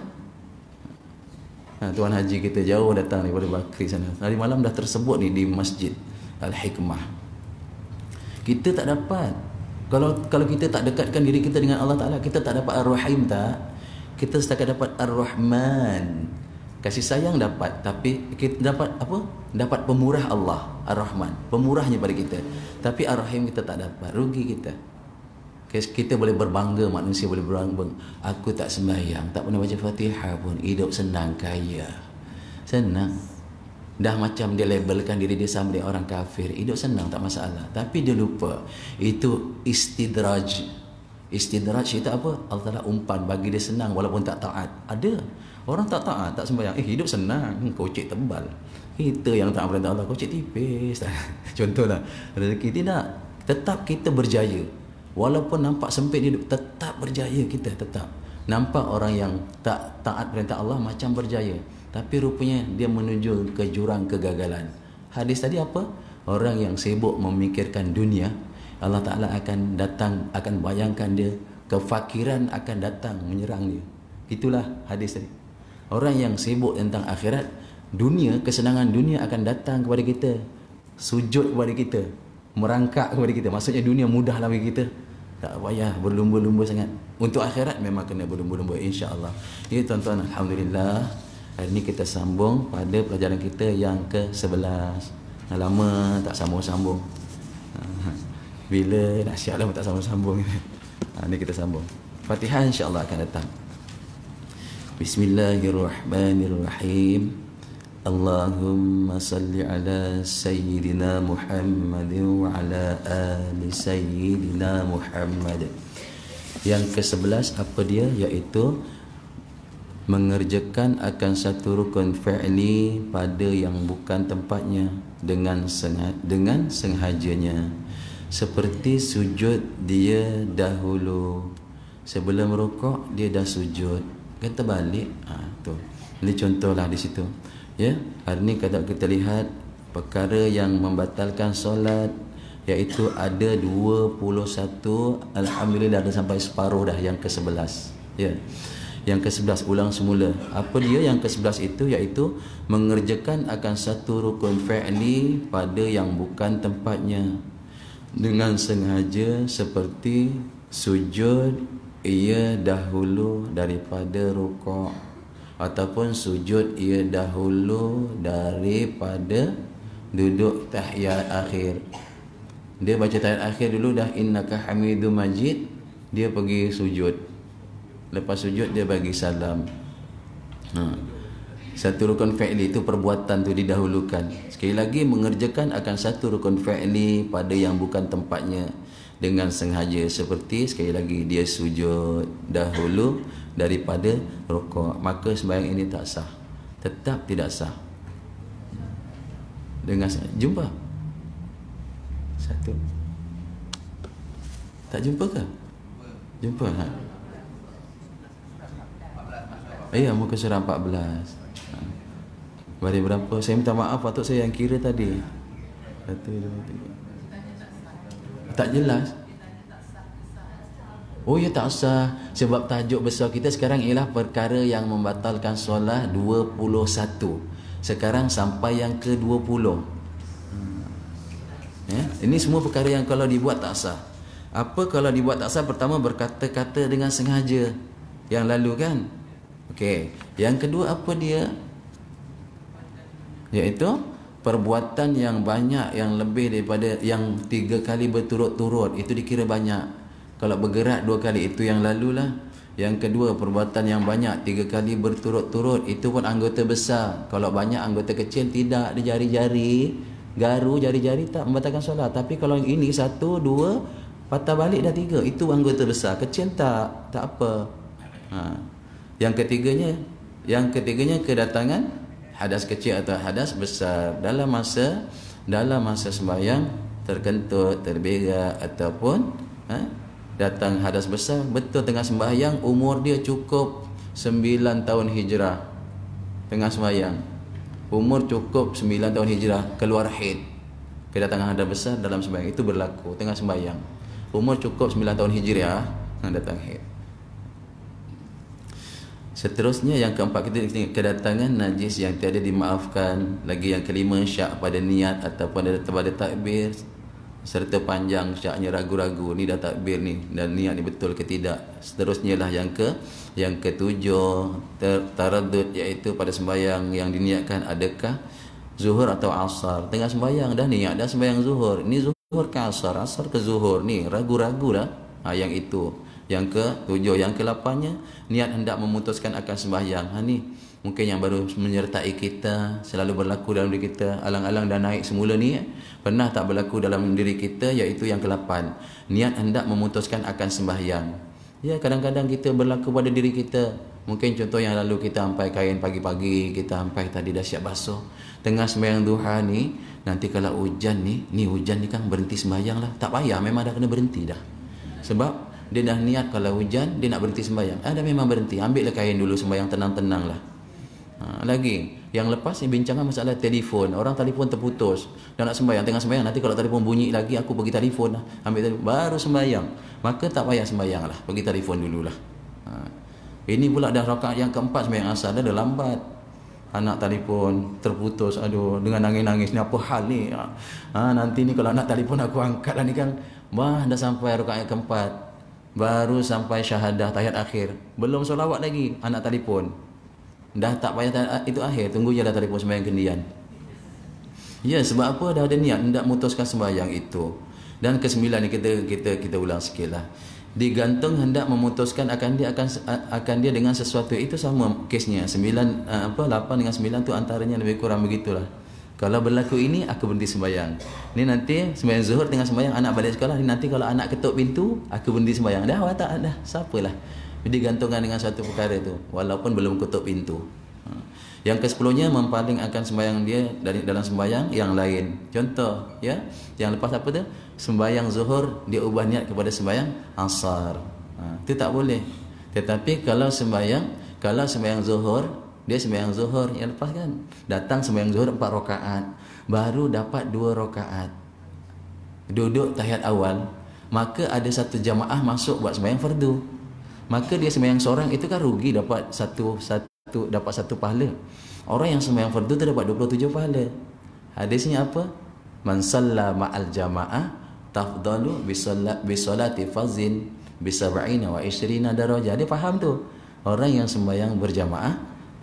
Tuan Haji kita jauh datang daripada Bakri sana. Hari malam dah tersebut ni di Masjid Al-Hikmah. Kita tak dapat. Kalau kita tak dekatkan diri kita dengan Allah Ta'ala, kita tak dapat Ar-Rahim tak? Kita setakat dapat Ar-Rahman. Kasih sayang dapat, tapi kita dapat apa? Dapat pemurah Allah, Ar-Rahman. Pemurahnya pada kita. Tapi Ar-Rahim kita tak dapat. Rugi kita. Kita boleh berbangga, manusia boleh berbangga. Aku tak sembahyang, tak pernah baca Fatihah pun, hidup senang, kaya. Senang. Dah macam dia labelkan diri dia sama dengan orang kafir. Hidup senang, tak masalah. Tapi dia lupa. Itu istidraj. Istidraj itu apa? Allah Ta'ala umpan bagi dia senang walaupun tak taat. Ada. Orang tak taat, tak sembahyang. Hidup senang. Kocik tebal. Kita yang tak perintah Allah, kocik tipis. Contohlah. Rezeki tidak. Tetap kita berjaya. Walaupun nampak sempit hidup, tetap berjaya kita, tetap. Nampak orang yang tak taat perintah Allah macam berjaya, tapi rupanya dia menuju ke jurang kegagalan. Hadis tadi apa? Orang yang sibuk memikirkan dunia, Allah Ta'ala akan datang, akan bayangkan dia, kefakiran akan datang menyerang dia. Itulah hadis tadi. Orang yang sibuk tentang akhirat, dunia, kesenangan dunia akan datang kepada kita, sujud kepada kita, merangkak kepada kita. Maksudnya dunia mudahlah bagi kita. Tak payah berlumba-lumba sangat. Untuk akhirat memang kena berlumba-lumba, insya-Allah. Ya tuan-tuan, alhamdulillah. Hari ini kita sambung pada pelajaran kita yang ke-11. Lama tak sambung-sambung. Bila nak siap lama tak sambung-sambung. Ini kita sambung. Fatihah insya-Allah akan datang. Bismillahirrahmanirrahim. Allahumma salli ala Sayyidina Muhammad wa ala ali Sayyidina Muhammad. Yang ke-11 apa dia? Iaitu mengerjakan akan satu rukun fi'li pada yang bukan tempatnya dengan sengajanya. Seperti sujud dia dahulu, sebelum rukuk dia dah sujud, kata balik. Tu. Ini contohlah di situ. Ya, hari ini kalau kita lihat perkara yang membatalkan solat, iaitu ada 21. Alhamdulillah dah sampai separuh dah yang ke-11. Ya. Yang ke-11 ulang semula. Apa dia yang ke-11 itu? Iaitu mengerjakan akan satu rukun fi'li pada yang bukan tempatnya dengan sengaja, seperti sujud ia dahulu daripada rukuk. ataupun sujud ia dahulu daripada duduk tahiyat akhir. Dia baca tahiyat akhir dulu dah, innaka hamidum majid, dia pergi sujud. Lepas sujud dia bagi salam. Satu rukun fi'li itu perbuatan tu didahulukan. Sekali lagi mengerjakan akan satu rukun fi'li pada yang bukan tempatnya dengan sengaja, seperti sekali lagi dia sujud dahulu daripada rukuk, maka sembahyang ini tak sah, tetap tidak sah. Dengan jumpa satu, tak jumpa ke? Jumpa ha? Ya, muka surah 14. Bari berapa? Saya minta maaf, patut saya yang kira tadi. 1, 2, 3. Tak jelas. Oh ya, tak sah. Sebab tajuk besar kita sekarang ialah perkara yang membatalkan solat 21. Sekarang sampai yang ke-20. Ya, ini semua perkara yang kalau dibuat tak sah. Apa kalau dibuat tak sah? Pertama, berkata-kata dengan sengaja. Yang lalu kan? Okey. Yang kedua apa dia? Iaitu perbuatan yang banyak, yang lebih daripada yang 3 kali berturut-turut, itu dikira banyak. Kalau bergerak 2 kali, itu yang lalulah. Yang kedua, perbuatan yang banyak 3 kali berturut-turut, itu pun anggota besar. Kalau banyak anggota kecil, tidak. Dia jari-jari, garu jari-jari tak membatalkan solat. Tapi kalau ini 1, 2, patah balik dah 3, itu anggota besar. Kecil tak apa. Yang ketiganya kedatangan hadas kecil atau hadas besar dalam masa sembahyang, terkentut, terberak ataupun datang hadas besar betul tengah sembahyang, umur dia cukup 9 tahun hijrah, tengah sembahyang umur cukup 9 tahun hijrah, keluar haid, kedatangan hadas besar dalam sembahyang itu berlaku tengah sembahyang, umur cukup 9 tahun hijrah datang haid. Seterusnya yang keempat, kita tengok kedatangan najis yang tiada dimaafkan. Lagi yang kelima, syak pada niat ataupun pada takbir serta panjang syaknya ragu-ragu, ni dah takbir ni dan niat ni betul ke tidak. Seterusnya lah yang ketujuh, taraddud, iaitu pada sembahyang yang diniatkan adakah zuhur atau asar. Tengah sembahyang dah niat dah sembahyang zuhur, ni zuhur ke asar, asar ke zuhur, ni ragu-ragu dah. Yang itu yang ke-7. Yang ke-8nya, niat hendak memutuskan akan sembahyang. Ni mungkin yang baru menyertai kita, selalu berlaku dalam diri kita, alang-alang dah naik semula ni, pernah tak berlaku dalam diri kita, iaitu yang ke-8, niat hendak memutuskan akan sembahyang. Ya, kadang-kadang kita berlaku pada diri kita. Mungkin contoh yang lalu, kita sampai kain pagi-pagi, kita sampai tadi dah siap basuh, tengah sembahyang duha ni, nanti kalau hujan ni hujan ni kan berhenti sembahyang lah. Tak payah, memang dah kena berhenti dah. Sebab dia dah niat kalau hujan dia nak berhenti sembahyang, dah memang berhenti, ambillah kain dulu sembahyang tenang-tenang lah. Lagi yang lepas ni bincangan masalah telefon, orang telefon terputus, dah nak sembahyang, tengah sembahyang, nanti kalau telefon bunyi lagi aku pergi telefon lah, ambil telefon baru sembahyang, maka tak payah sembahyang lah, pergi telefon dululah. Ini pula dah rakaat yang keempat sembahyang asar, dah lambat, anak telefon terputus, aduh, dengan nangis-nangis, ni apa hal ni, nanti ni kalau nak telefon aku angkat lah ni kan. Dah sampai rakaat yang keempat, baru sampai syahadah tahiyat akhir, belum solawat lagi, anak telefon. Dah tak payah itu akhir, tunggu je dah telefon sembahyang kendian. Ya, sebab apa? Dah ada niat hendak memutuskan sembahyang itu. Dan ke-9 ni kita ulang sikit lah. Digantung hendak memutuskan akan dia dengan sesuatu, itu sama kesnya. 8 dengan 9 tu antaranya lebih kurang begitulah. Kalau berlaku ini, aku berhenti sembahyang. Ni nanti sembahyang zuhur tengah sembahyang, anak balik sekolah, ni nanti kalau anak ketuk pintu, aku berhenti sembahyang. Dah tak dah, siapalah. Digantungkan dengan satu perkara tu, walaupun belum ketuk pintu. Yang ke-10-nya, mempaling akan sembahyang dia dari dalam sembahyang yang lain. Contoh, ya, yang lepas apa tu? Sembahyang zuhur dia ubah niat kepada sembahyang asar. Itu tak boleh. Tetapi kalau sembahyang zuhur, dia sembahyang zuhur yang lepas kan, datang sembahyang zuhur 4 rakaat, baru dapat 2 rakaat, duduk tahiyat awal, maka ada satu jamaah masuk buat sembahyang fardu, maka dia sembahyang seorang itu kan rugi, dapat satu pahala. Orang yang sembahyang fardu tu dapat 27 pahala. Hadisnya apa? Man salla ma'al jamaah tafdalu bisolati fazin bi 27 darajah. Dia faham tu. Orang yang sembahyang berjamaah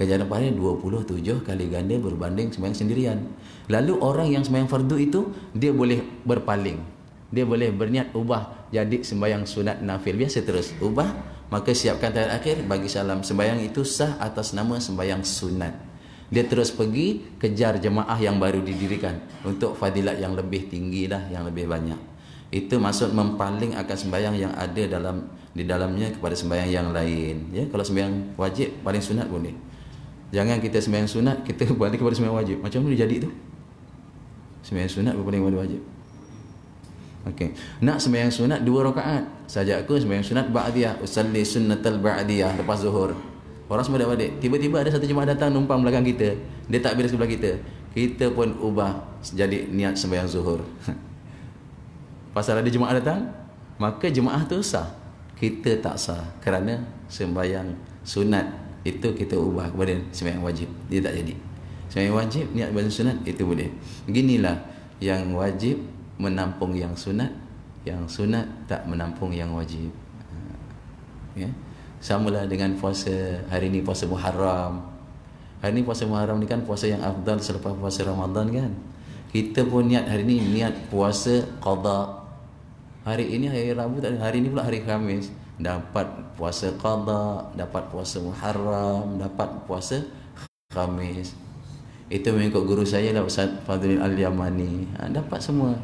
Ganjaran pahala 27 kali ganda berbanding sembahyang sendirian. Lalu orang yang sembahyang fardu itu dia boleh berpaling. Dia boleh berniat ubah jadi sembahyang sunat nafil biasa terus. Ubah, maka siapkan tahiyat akhir bagi salam. Sembahyang itu sah atas nama sembahyang sunat. Dia terus pergi kejar jemaah yang baru didirikan untuk fadilat yang lebih tinggi lah, yang lebih banyak. Itu maksud mempaling akan sembahyang yang ada di dalamnya kepada sembahyang yang lain. Ya, kalau sembahyang wajib paling sunat boleh. Jangan kita sembahyang sunat kita balik kepada sembahyang wajib. Macam mana dia jadi tu? Sembahyang sunat berpaling kepada wajib. Okey. Nak sembahyang sunat 2 rakaat. Saja aku sembahyang sunat ba'diyah, usalli sunnatal ba'diyah lepas zuhur. Orang semua dah balik. Tiba-tiba ada satu jemaah datang numpang belakang kita. Dia takbir sebelah kita. Kita pun ubah jadi niat sembahyang zuhur. Pasal ada jemaah datang, maka jemaah tu sah. Kita tak sah kerana sembahyang sunat itu kita ubah kepada sembahyang wajib. Dia tak jadi. Sembahyang wajib niat sembahyang sunat itu boleh. Beginilah yang wajib menampung yang sunat, yang sunat tak menampung yang wajib. Ya. Samalah dengan puasa hari ni, puasa Muharram. Hari ni puasa Muharram ni kan puasa yang afdal selepas puasa Ramadan kan. Kita pun niat hari ni niat puasa qada. Hari ini hari Rabu tak ada, hari ni pula hari Khamis. Dapat puasa qada, dapat puasa Muharram, dapat puasa Khamis. Itu mengikut guru saya lah, Ustaz Fadlil Al-Yamani. Dapat semua.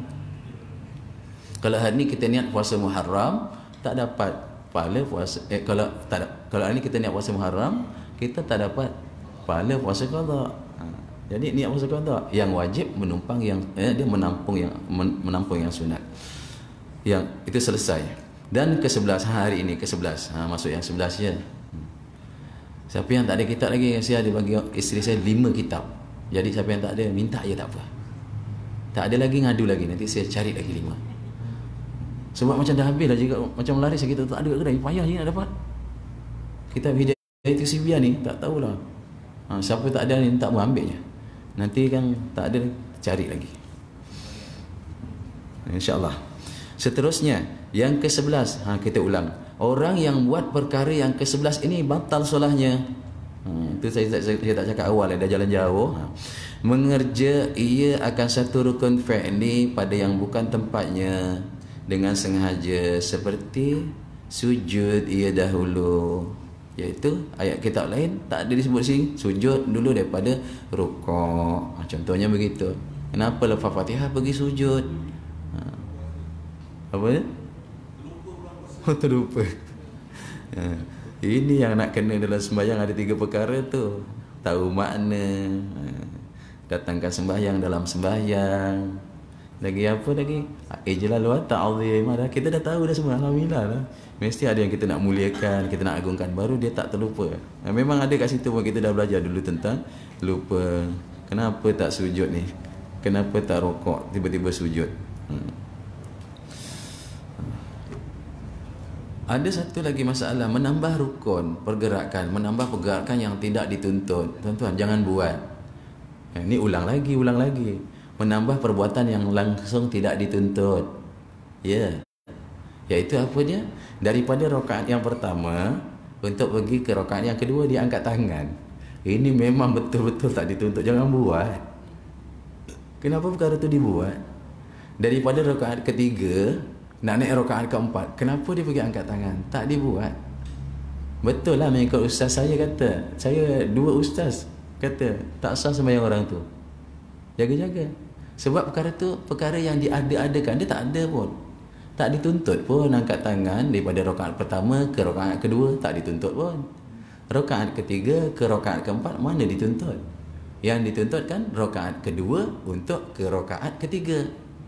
Kalau hari ni kita niat puasa Muharram, tak dapat pahala puasa. Kalau hari ni kita niat puasa Muharram, kita tak dapat pahala puasa qada. Jadi niat puasa qada yang wajib menumpang yang dia menampung yang sunat. Yang itu selesai. Dan ke-11 hari ini ke-11. Masuk yang 11 je. Siapa yang tak ada kitab lagi, saya ada bagi isteri saya 5 kitab. Jadi siapa yang tak ada, minta je tak apa. Tak ada lagi, ngadu lagi, nanti saya cari lagi 5. Sebab macam dah habis lah juga, macam laris kita tak ada kat kedai, payah je nak dapat. Kitab Hidayah Tusibiah ni tak tahulah. Siapa tak ada ni tak mau ambil je. Nanti kan tak ada, cari lagi. InsyaAllah. Seterusnya yang ke-11, kita ulang. Orang yang buat perkara yang ke-11 ini batal solahnya. Itu saya tak cakap awal, dah jalan jauh. Mengerja ia akan satu rukun fi'li pada yang bukan tempatnya dengan sengaja, seperti sujud ia dahulu, iaitu ayat kitab lain tak ada disebut sini. Sujud dulu daripada rukuk. Contohnya begitu. Kenapa lepas Fatihah pergi sujud? Apa dia? Terlupa. Ini yang nak kena dalam sembahyang, ada 3 perkara tu. Tahu makna, datangkan sembahyang dalam sembahyang. Lagi apa lagi? Ijlal wa ta'zim. Kita dah tahu dah semua, alhamdulillah lah. Mesti ada yang kita nak muliakan, kita nak agungkan, baru dia tak terlupa. Memang ada kat situ pun kita dah belajar dulu tentang lupa. Kenapa tak sujud ni? Kenapa tak rokok tiba-tiba sujud? Ada satu lagi masalah, menambah rukun pergerakan, menambah pergerakan yang tidak dituntut. Tuan-tuan jangan buat. Ini ulang lagi. Menambah perbuatan yang langsung tidak dituntut. Ya. Iaitu apa dia? Daripada rakaat yang pertama untuk pergi ke rakaat yang kedua dia angkat tangan. Ini memang betul-betul tak dituntut, jangan buat. Kenapa perkara itu dibuat? Daripada rakaat ketiga nak naik rakaat keempat, kenapa dia pergi angkat tangan? Tak dibuat. Betul lah mengikut ustaz saya kata. Saya 2 ustaz kata tak sah sembahyang orang tu. Jaga-jaga. Sebab perkara tu perkara yang diada-adakan, dia tak ada pun. Tak dituntut pun angkat tangan daripada rakaat pertama ke rakaat kedua, tak dituntut pun. Rakaat ketiga ke rakaat keempat mana dituntut? Yang dituntut kan rakaat kedua untuk ke rakaat ketiga.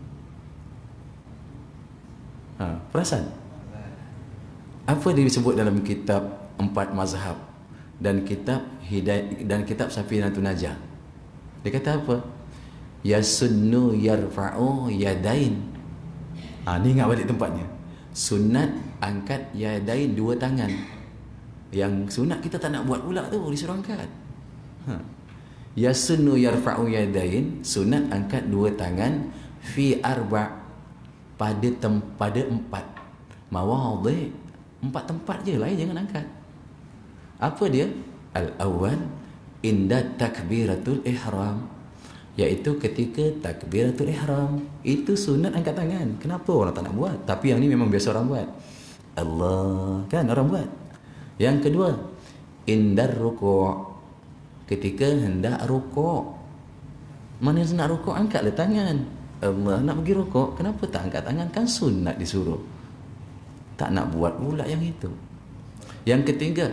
Perasan? Apa disebut dalam kitab 4 mazhab dan kitab Hidayah dan kitab Safinatun Najah? Dia kata apa? Yasunnu yarfa'u yadain. Ni ingat balik tempatnya. Sunat angkat yadain, 2 tangan. Yang sunat kita tak nak buat pula tu, disuruh angkat. Yasunnu yarfa'u yadain, sunat angkat 2 tangan fi arba' pada 4 mawadhi'. 4 tempat je, lain jangan angkat. Apa dia? Al-awwal inda takbiratul ihram, iaitu ketika takbiratul ihram. Itu sunat angkat tangan. Kenapa orang tak nak buat? Tapi yang ni memang biasa orang buat. Allah, kan orang buat. Yang kedua, indar ruku', ketika hendak rukuk. Mana nak rukuk, angkatlah tangan. Allah, nak pergi rukuk, kenapa tak angkat tangan? Kan sunat disuruh. Tak nak buat pula yang itu. Yang ketiga,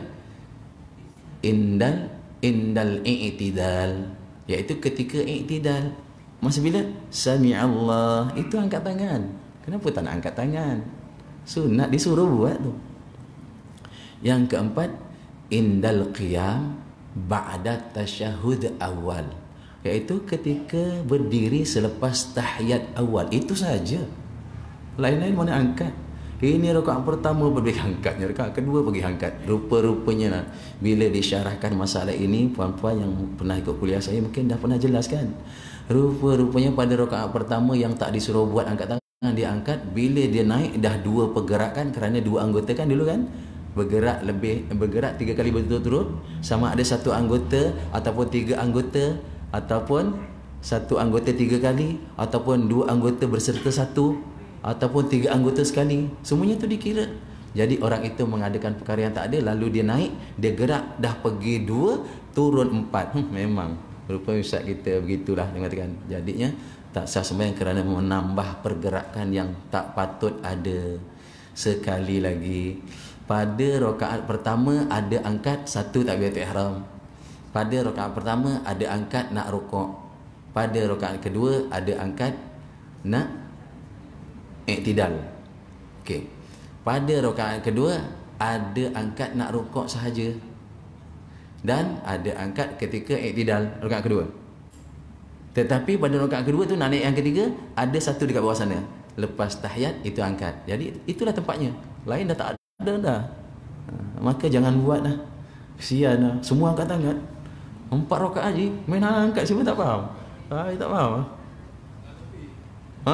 indal i'tidal, iaitu ketika i'tidal. Masa bila sami Allah, itu angkat tangan. Kenapa tak nak angkat tangan? Sunat disuruh buat tu. Yang keempat, indal qiyam ba'da tasyahud awal, iaitu ketika berdiri selepas tahiyat awal. Itu saja. Lain-lain mana angkat. Ini rakaat pertama pergi angkatnya, rakaat kedua pergi angkat. Rupa-rupanya bila disyarahkan masalah ini, puan-puan yang pernah ikut kuliah saya mungkin dah pernah jelaskan. Rupa-rupanya pada rakaat pertama yang tak disuruh buat angkat tangan, dia angkat bila dia naik dah dua pergerakan, kerana dua anggota kan dulu kan bergerak 3 kali berturut-turut, sama ada satu anggota ataupun 3 anggota, ataupun satu anggota 3 kali, ataupun 2 anggota berserta satu, ataupun 3 anggota sekali. Semuanya tu dikira. Jadi orang itu mengadakan perkara yang tak ada, lalu dia naik, dia gerak, dah pergi 2 turun 4. Memang rupanya ustaz kita begitulah dia mengatakan. Jadinya tak sah sembahyang kerana menambah pergerakan yang tak patut ada. Sekali lagi, pada rakaat pertama ada angkat satu takbiratul ihram. Pada rakaat pertama ada angkat nak rukuk. Pada rakaat kedua ada angkat nak i'tidal. Okey. Pada rakaat kedua ada angkat nak rukuk sahaja. Dan ada angkat ketika i'tidal rakaat kedua. Tetapi pada rakaat kedua tu nak naik yang ketiga, ada satu dekat bawah sana. Lepas tahiyat itu angkat. Jadi itulah tempatnya. Lain dah tak ada dah. Maka jangan buat dah. Kesian dah. Semua angkat tangan. 4 rakaat je main angkat, siapa tak faham? Tak faham. Ha?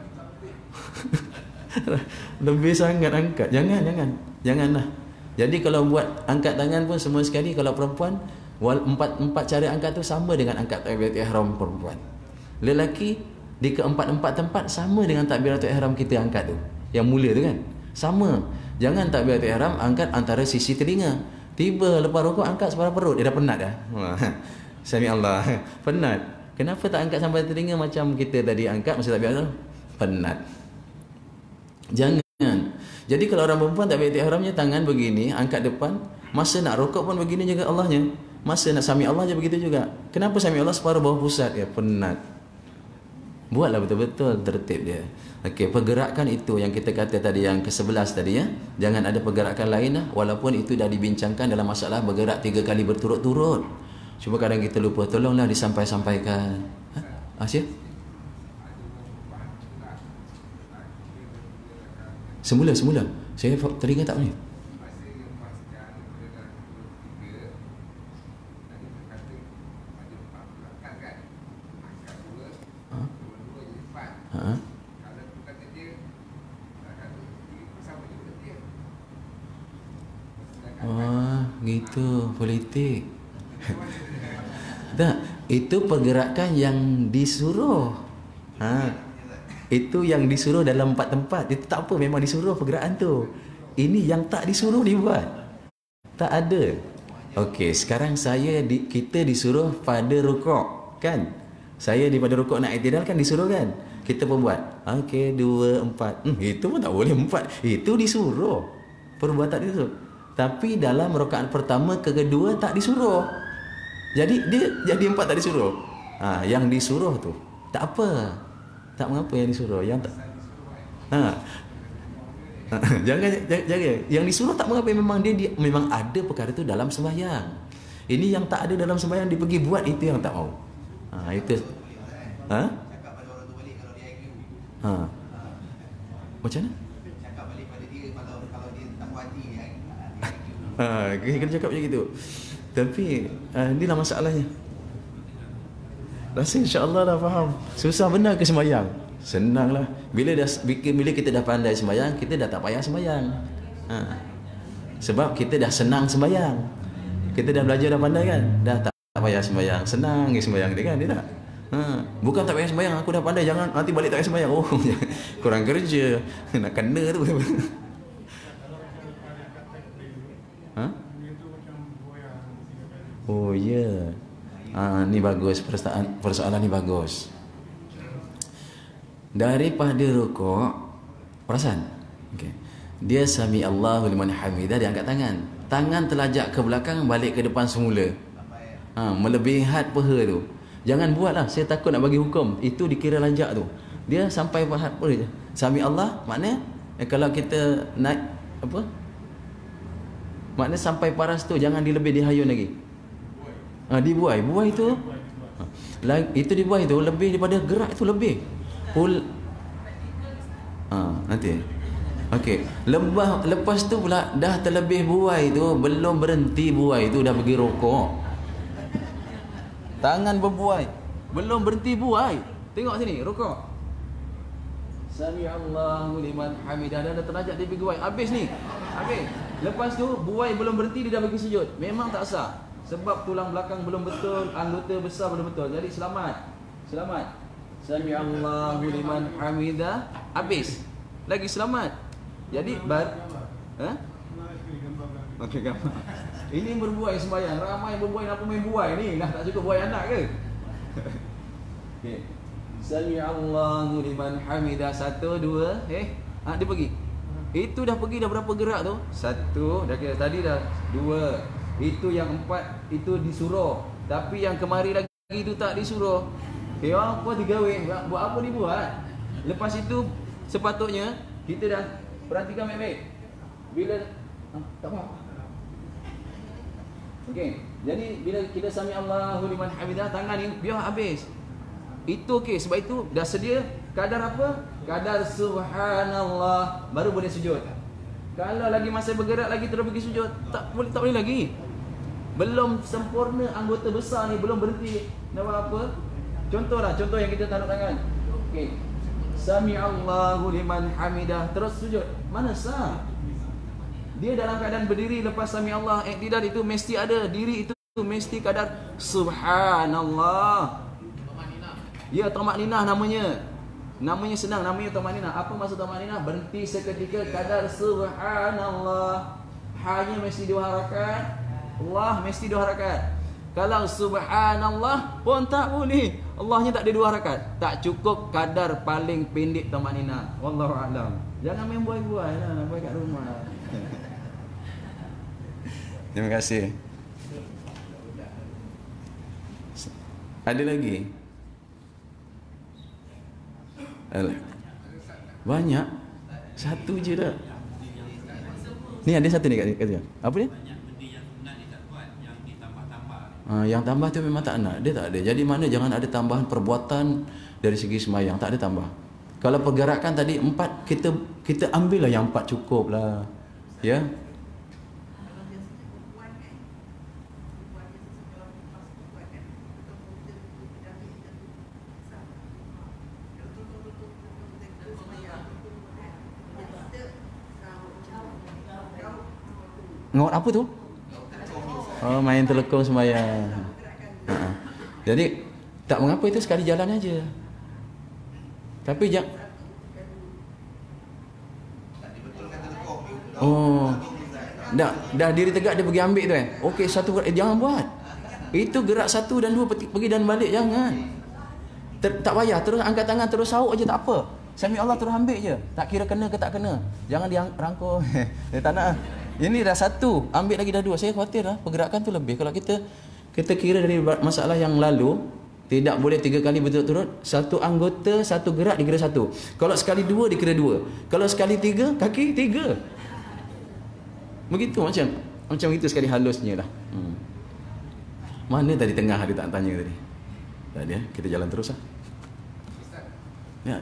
Lebih sangat angkat. Janganlah. Jadi kalau buat angkat tangan pun semua sekali, kalau perempuan empat cara angkat tu sama dengan angkat takbiratul ihram perempuan. Lelaki di keempat-empat tempat sama dengan takbiratul ihram kita angkat tu. Yang mula tu kan? Sama. Jangan takbiratul ihram angkat antara sisi telinga. Tiba lepas rukuk angkat separuh perut, dia dah penat dah. Sami Allah. Penat. Kenapa tak angkat sampai telinga macam kita tadi angkat masa takbiratul? Penat. Jangan. Jadi kalau orang perempuan takbiratul ihramnya tangan begini, angkat depan, masa nak rukuk pun begini juga Allahnya. Masa nak sami Allah je begitu juga. Kenapa sami Allah separuh bawah pusat? Ya penat. Buatlah betul-betul tertib dia. Okey, pergerakan itu yang kita kata tadi, yang ke-11 tadi ya. Jangan ada pergerakan lain lah, walaupun itu dah dibincangkan dalam masalah bergerak 3 kali berturut-turut. Cuma kadang kita lupa, tolonglah disampaikan. Asyik. Semula. Saya teringat tak ni? Gitu, politik. Tak, itu pergerakan yang disuruh. Itu yang disuruh dalam 4 tempat. Itu tak apa, memang disuruh pergerakan tu. Ini yang tak disuruh dibuat. Tak ada. Okey, sekarang kita disuruh pada rukuk, kan? Saya di pada rukuk nak i'tidal kan disuruh kan? Kita pun buat. Okey, 2, 4. Itu pun tak boleh 4. Itu disuruh. Perbuatan itu. Tapi dalam rakaat pertama ke kedua tak disuruh. Jadi dia jadi 4 tak disuruh. Yang disuruh tu tak apa. Tak mengapa yang disuruh, yang tak. Jangan. Yang disuruh tak mengapa, memang dia memang ada perkara tu dalam sembahyang. Ini yang tak ada dalam sembahyang dia pergi buat, itu yang tak mau. Itu. Macam mana? Cakap balik pada dia kalau dia tak puas hati. Kena cakap macam gitu. Tapi inilah masalahnya. Rasa insya-Allah dah faham. Susah benar ke sembahyang? Senanglah. Bila kita dah pandai sembahyang, kita dah tak payah sembahyang. Sebab kita dah senang sembahyang. Kita dah belajar dah pandai kan? Dah tak payah sembahyang. Senang je sembahyang dia kan, dia tak. Bukan tak payah sembahyang, aku dah pandai, jangan nanti balik tak payah sembahyang. Oh, kurang kerja. Nak kena tu. Oh ya. Ni bagus, persoalan ni bagus. Daripada rukuk, perasan? Okey. Dia sami Allahu liman hamidah, dia angkat tangan. Tangan terlajak ke belakang, balik ke depan semula. Melebihi had paha tu. Jangan buatlah, saya takut nak bagi hukum. Itu dikira lajak tu. Dia sampai had paha je. Sami Allah makna kalau kita naik apa? Makna sampai paras tu jangan dilebih dihayun lagi. Dibuai. Buai tu itu dibuai tu lebih daripada gerak tu lebih. Nanti. Okey, lepas tu pula dah terlebih buai tu, belum berhenti buai tu dah pergi rokok. Tangan berbuai, belum berhenti buai. Tengok sini, rokok. Sami Allahu liman hamidah, dah terlajak dia pergi buai. Habis ni. Habis. Lepas tu buai belum berhenti dia dah pergi sujud. Memang tak sah. Sebab tulang belakang belum betul, anggota besar belum betul. Jadi selamat. Sami Allahu liman hamidah. Habis. Lagi selamat. Jadi okey, gambar. Ini berbuai sembahyang. Ramai berbuai, apa main buai ni? Dah tak cukup buai anak ke? Okey. Sami Allahu liman hamidah. 1 2 dia pergi. Itu dah pergi dah berapa gerak tu? 1 dah kira tadi dah 2. Itu yang 4 itu disuruh. Tapi yang kemari lagi itu tak disuruh. Apa digawe? Buat apa ni buat? Lepas itu sepatutnya kita dah perhatikan baik-baik. Bila tak apa. Okey. Jadi bila kita sami Allahu liman hamidah, tangan ni biar habis. Itu okey, sebab itu dah sedia kadar apa? Kadar subhanallah baru boleh sujud. Kalau lagi masih bergerak lagi terus pergi sujud, tak boleh lagi. Belum sempurna anggota besar ni, belum berhenti. Nak buat apa? Contoh yang kita taruh tangan. Okey. Sami Allahu liman hamidah, terus sujud. Mana sah? Dia dalam keadaan berdiri lepas sami Allah, iktidal itu mesti ada, diri itu mesti kadar subhanallah. Ya, tamakninah namanya. Namanya senang, namanya tamakninah. Apa maksud tamakninah? Berhenti seketika kadar subhanallah. Hanya mesti 2 harakat. Allah mesti 2 harakat. Kalau subhanallah pun tak boleh. Allahnya tak ada 2 harakat. Tak cukup kadar paling pendek tamakninah. Wallahu a'lam. Jangan main buai-buai lah, buai kat rumah. Terima kasih. Ada lagi? Banyak. 1 je dah. Ni ada 1 ni kat dia. Apa dia? Yang tambah tu memang tak nak. Dia tak ada. Jadi mana jangan ada tambahan perbuatan dari segi sembahyang. Tak ada tambah. Kalau pergerakan tadi 4, kita ambil lah yang 4 cukup lah. Ya. Ngawat apa tu? Main telekong sembahyang. Jadi tak mengapa, itu sekali jalan aja. Tapi dah diri tegak dia pergi ambil tu Okey, 1 jangan buat. Itu gerak 1 dan 2 pergi dan balik, jangan. Tak payah, terus angkat tangan, terus sauk aja, tak apa. Sami Allah terus ambil je. Tak kira kena ke tak kena. Jangan dia rangkul. Dia tak nak. Ini dah 1, ambil lagi dah 2. Saya khawatir lah pergerakan tu lebih. Kalau kita kira dari masalah yang lalu, tidak boleh 3 kali berturut-turut. 1 anggota, 1 gerak dikira 1. Kalau sekali 2 dikira 2. Kalau sekali 3, kaki 3. Begitu macam itu sekali halusnya lah. Mana tadi tengah dia tak tanya tadi? Tadi kita jalan terus lah. Ya.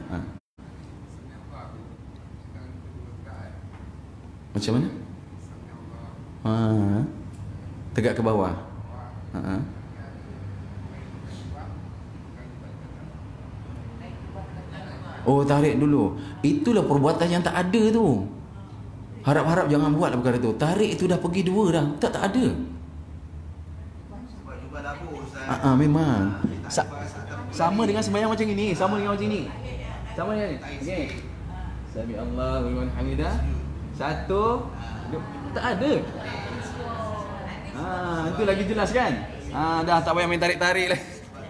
Macam mana? Tegak ke bawah. Oh, tarik dulu. Itulah perbuatan yang tak ada tu. Harap-harap jangan buatlah perkara tu. Tarik itu dah pergi 2 dah. Tak ada. Sebab jumpa dapur Ustaz. Memang. Sama dengan sembahyang macam ini, sama dengan macam ini. Sama dengan ni. Okey. Sami Allahu liman hamidah. Satu, dua, tak ada. Itu lagi jelas kan? Dah tak payah main tarik-tarik lah.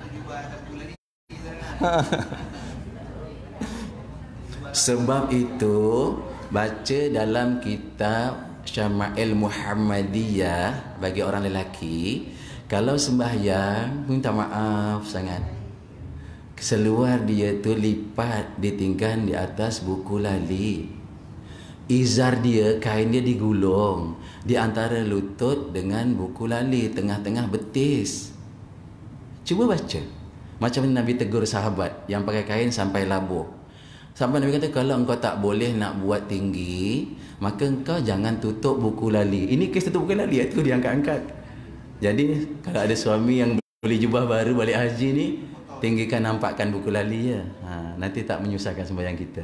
Sebab itu baca dalam kitab Syama'il Muhammadiyah bagi orang lelaki, kalau sembahyang minta maaf sangat, seluar dia tu lipat ditingkan di atas buku lali, izar dia, kain dia digulung di antara lutut dengan buku lali, tengah-tengah betis. Cuba baca macam mana Nabi tegur sahabat yang pakai kain sampai labuh. Sampai Nabi kata, kalau engkau tak boleh nak buat tinggi, maka engkau jangan tutup buku lali. Ini kes tutup buku lali, itu dia angkat-angkat. Jadi kalau ada suami yang beli jubah baru balik haji ni, tinggikan, nampakkan buku lali ya. Nanti tak menyusahkan sembahyang kita.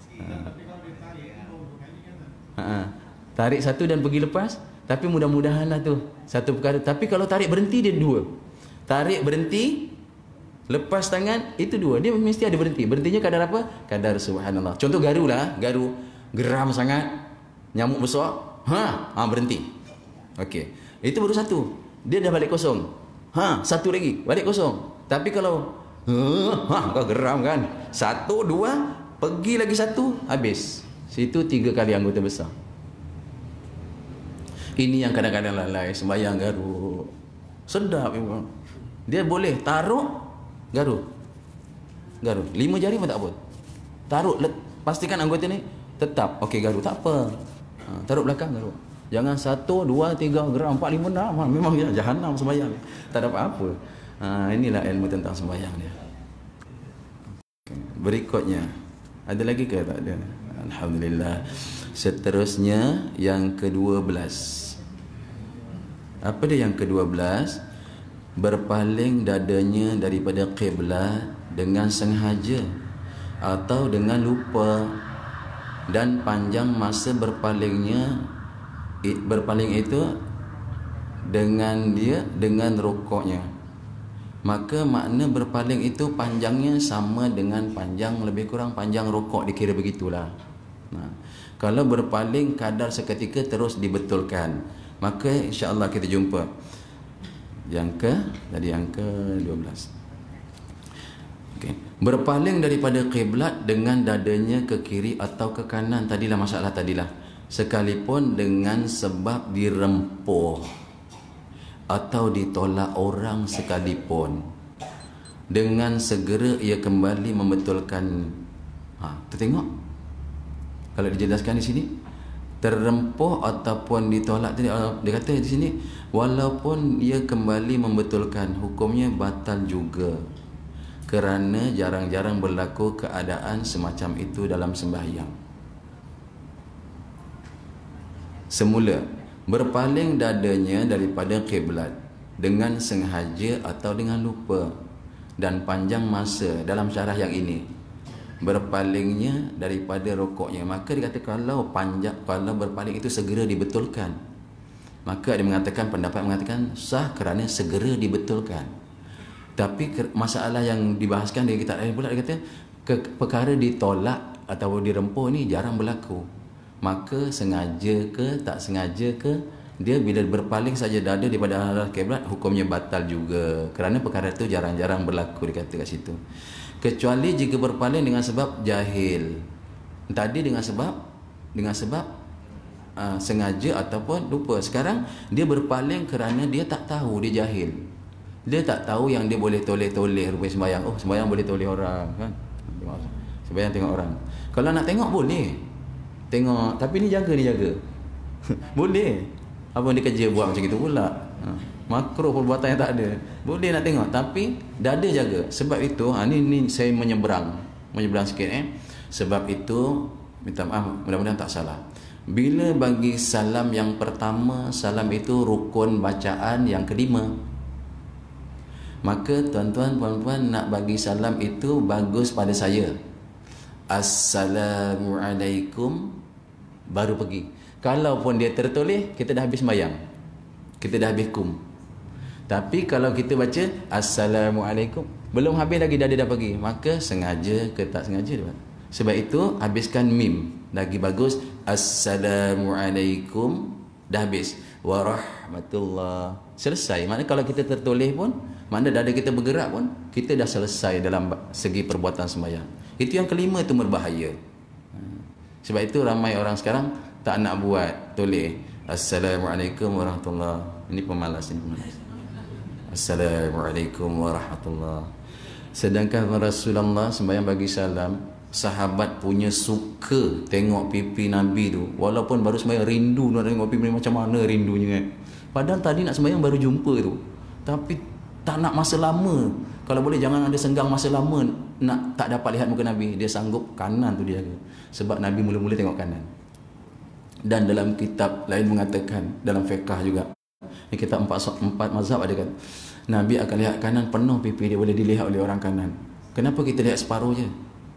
Tarik satu dan pergi lepas. Tapi mudah-mudahan lah tu satu perkara. Tapi kalau tarik berhenti, dia dua. Tarik berhenti, lepas tangan, itu dua. Dia mesti ada berhenti. Berhentinya kadar apa? Kadar subhanallah. Contoh garu lah. Garu geram sangat, nyamuk besar, berhenti. Okey, itu baru satu. Dia dah balik kosong. Satu lagi, balik kosong. Tapi kalau kau geram kan, satu, dua, pergi lagi satu, habis. Situ 3 kali anggota besar. Ini yang kadang-kadang lalai sembahyang garu. Sedap memang. Dia boleh taruh garu 5 jari pun tak apa. Taruh, pastikan anggota ni tetap. Okey, garu tak apa. Taruh belakang garu. Jangan 1, 2, 3 geram, 4, 5, 6. Memang jahanam sembahyang. Tak dapat apa. Inilah ilmu tentang sembahyang dia. Berikutnya, ada lagi ke tak ada? Alhamdulillah. Seterusnya yang ke-12. Apa dia yang ke-12? Berpaling dadanya daripada qiblat dengan sengaja atau dengan lupa, dan panjang masa berpaling itu dengan rukuknya. Maka makna berpaling itu panjangnya sama dengan panjang, lebih kurang panjang rukuk, dikira begitulah. Kalau berpaling kadar seketika terus dibetulkan, maka insya-Allah kita jumpa yang ke-12. Okey. Berpaling daripada kiblat dengan dadanya ke kiri atau ke kanan, tadilah masalah tadilah. Sekalipun dengan sebab dirempuh atau ditolak orang sekalipun, dengan segera ia kembali membetulkan. Kita tengok kalau dijelaskan di sini, terrempuh ataupun ditolak tadi, dia kata di sini walaupun ia kembali membetulkan, hukumnya batal juga, kerana jarang-jarang berlaku keadaan semacam itu dalam sembahyang. Semula berpaling dadanya daripada kiblat dengan sengaja atau dengan lupa, dan panjang masa dalam syarah yang ini, berpalingnya daripada rukuknya. Maka dikata kalau berpaling itu segera dibetulkan, maka ada mengatakan, pendapat mengatakan sah kerana segera dibetulkan. Tapi masalah yang dibahaskan dari kitab lain pula, dia kata perkara ditolak atau dirempuh ni jarang berlaku. Maka sengaja ke tak sengaja ke, dia bila berpaling saja dada daripada arah kiblat, hukumnya batal juga, kerana perkara itu jarang-jarang berlaku, dia kata kat situ. Kecuali jika berpaling dengan sebab jahil. Tadi dengan sebab sengaja ataupun lupa. Sekarang dia berpaling kerana dia tak tahu, dia jahil. Dia tak tahu yang dia boleh toleh-toleh rupanya sembahyang. Sembahyang boleh toleh orang kan. Sembahyang tengok orang. Kalau nak tengok boleh. Tengok, tapi ni jaga. Boleh. Apa dia kerja buat macam itu pula. Makruh perbuatan yang tak ada. Boleh nak tengok, tapi dada jaga. Sebab itu ni saya menyeberang sikit Sebab itu minta maaf, mudah-mudahan tak salah. Bila bagi salam yang pertama, salam itu rukun bacaan yang kelima. Maka tuan-tuan puan-puan nak bagi salam itu bagus pada saya, Assalamualaikum, baru pergi. Kalaupun dia tertoleh, kita dah habis sembahyang, kita dah habis kum. Tapi kalau kita baca Assalamualaikum, belum habis lagi dah dia dah pergi, maka sengaja ke tak sengaja dia. Sebab itu habiskan mim, lagi bagus. Assalamualaikum, dah habis. Warahmatullah, selesai. Maknanya kalau kita tertoleh pun, mana dada kita bergerak pun, kita dah selesai dalam segi perbuatan sembahyang. Itu yang kelima, itu berbahaya. Sebab itu ramai orang sekarang tak nak buat toleh. Assalamualaikum warahmatullah. Ini pemalas, ini pemalas. Assalamualaikum warahmatullah. Sedangkan Rasulullah sembahyang bagi salam, sahabat punya suka tengok pipi Nabi tu. Walaupun baru sembahyang, rindu nak tengok pipi macam mana rindunya kan. Padahal tadi nak sembahyang baru jumpa tu, tapi tak nak masa lama. Kalau boleh jangan ada senggang masa lama nak tak dapat lihat muka Nabi. Dia sanggup kanan tu dia jaga. Sebab Nabi mula-mula tengok kanan. Dan dalam kitab lain mengatakan, dalam fiqh juga, kitab empat mazhab ada kan, Nabi akan lihat kanan penuh pipi dia, boleh dilihat oleh orang kanan. Kenapa kita lihat separuh je?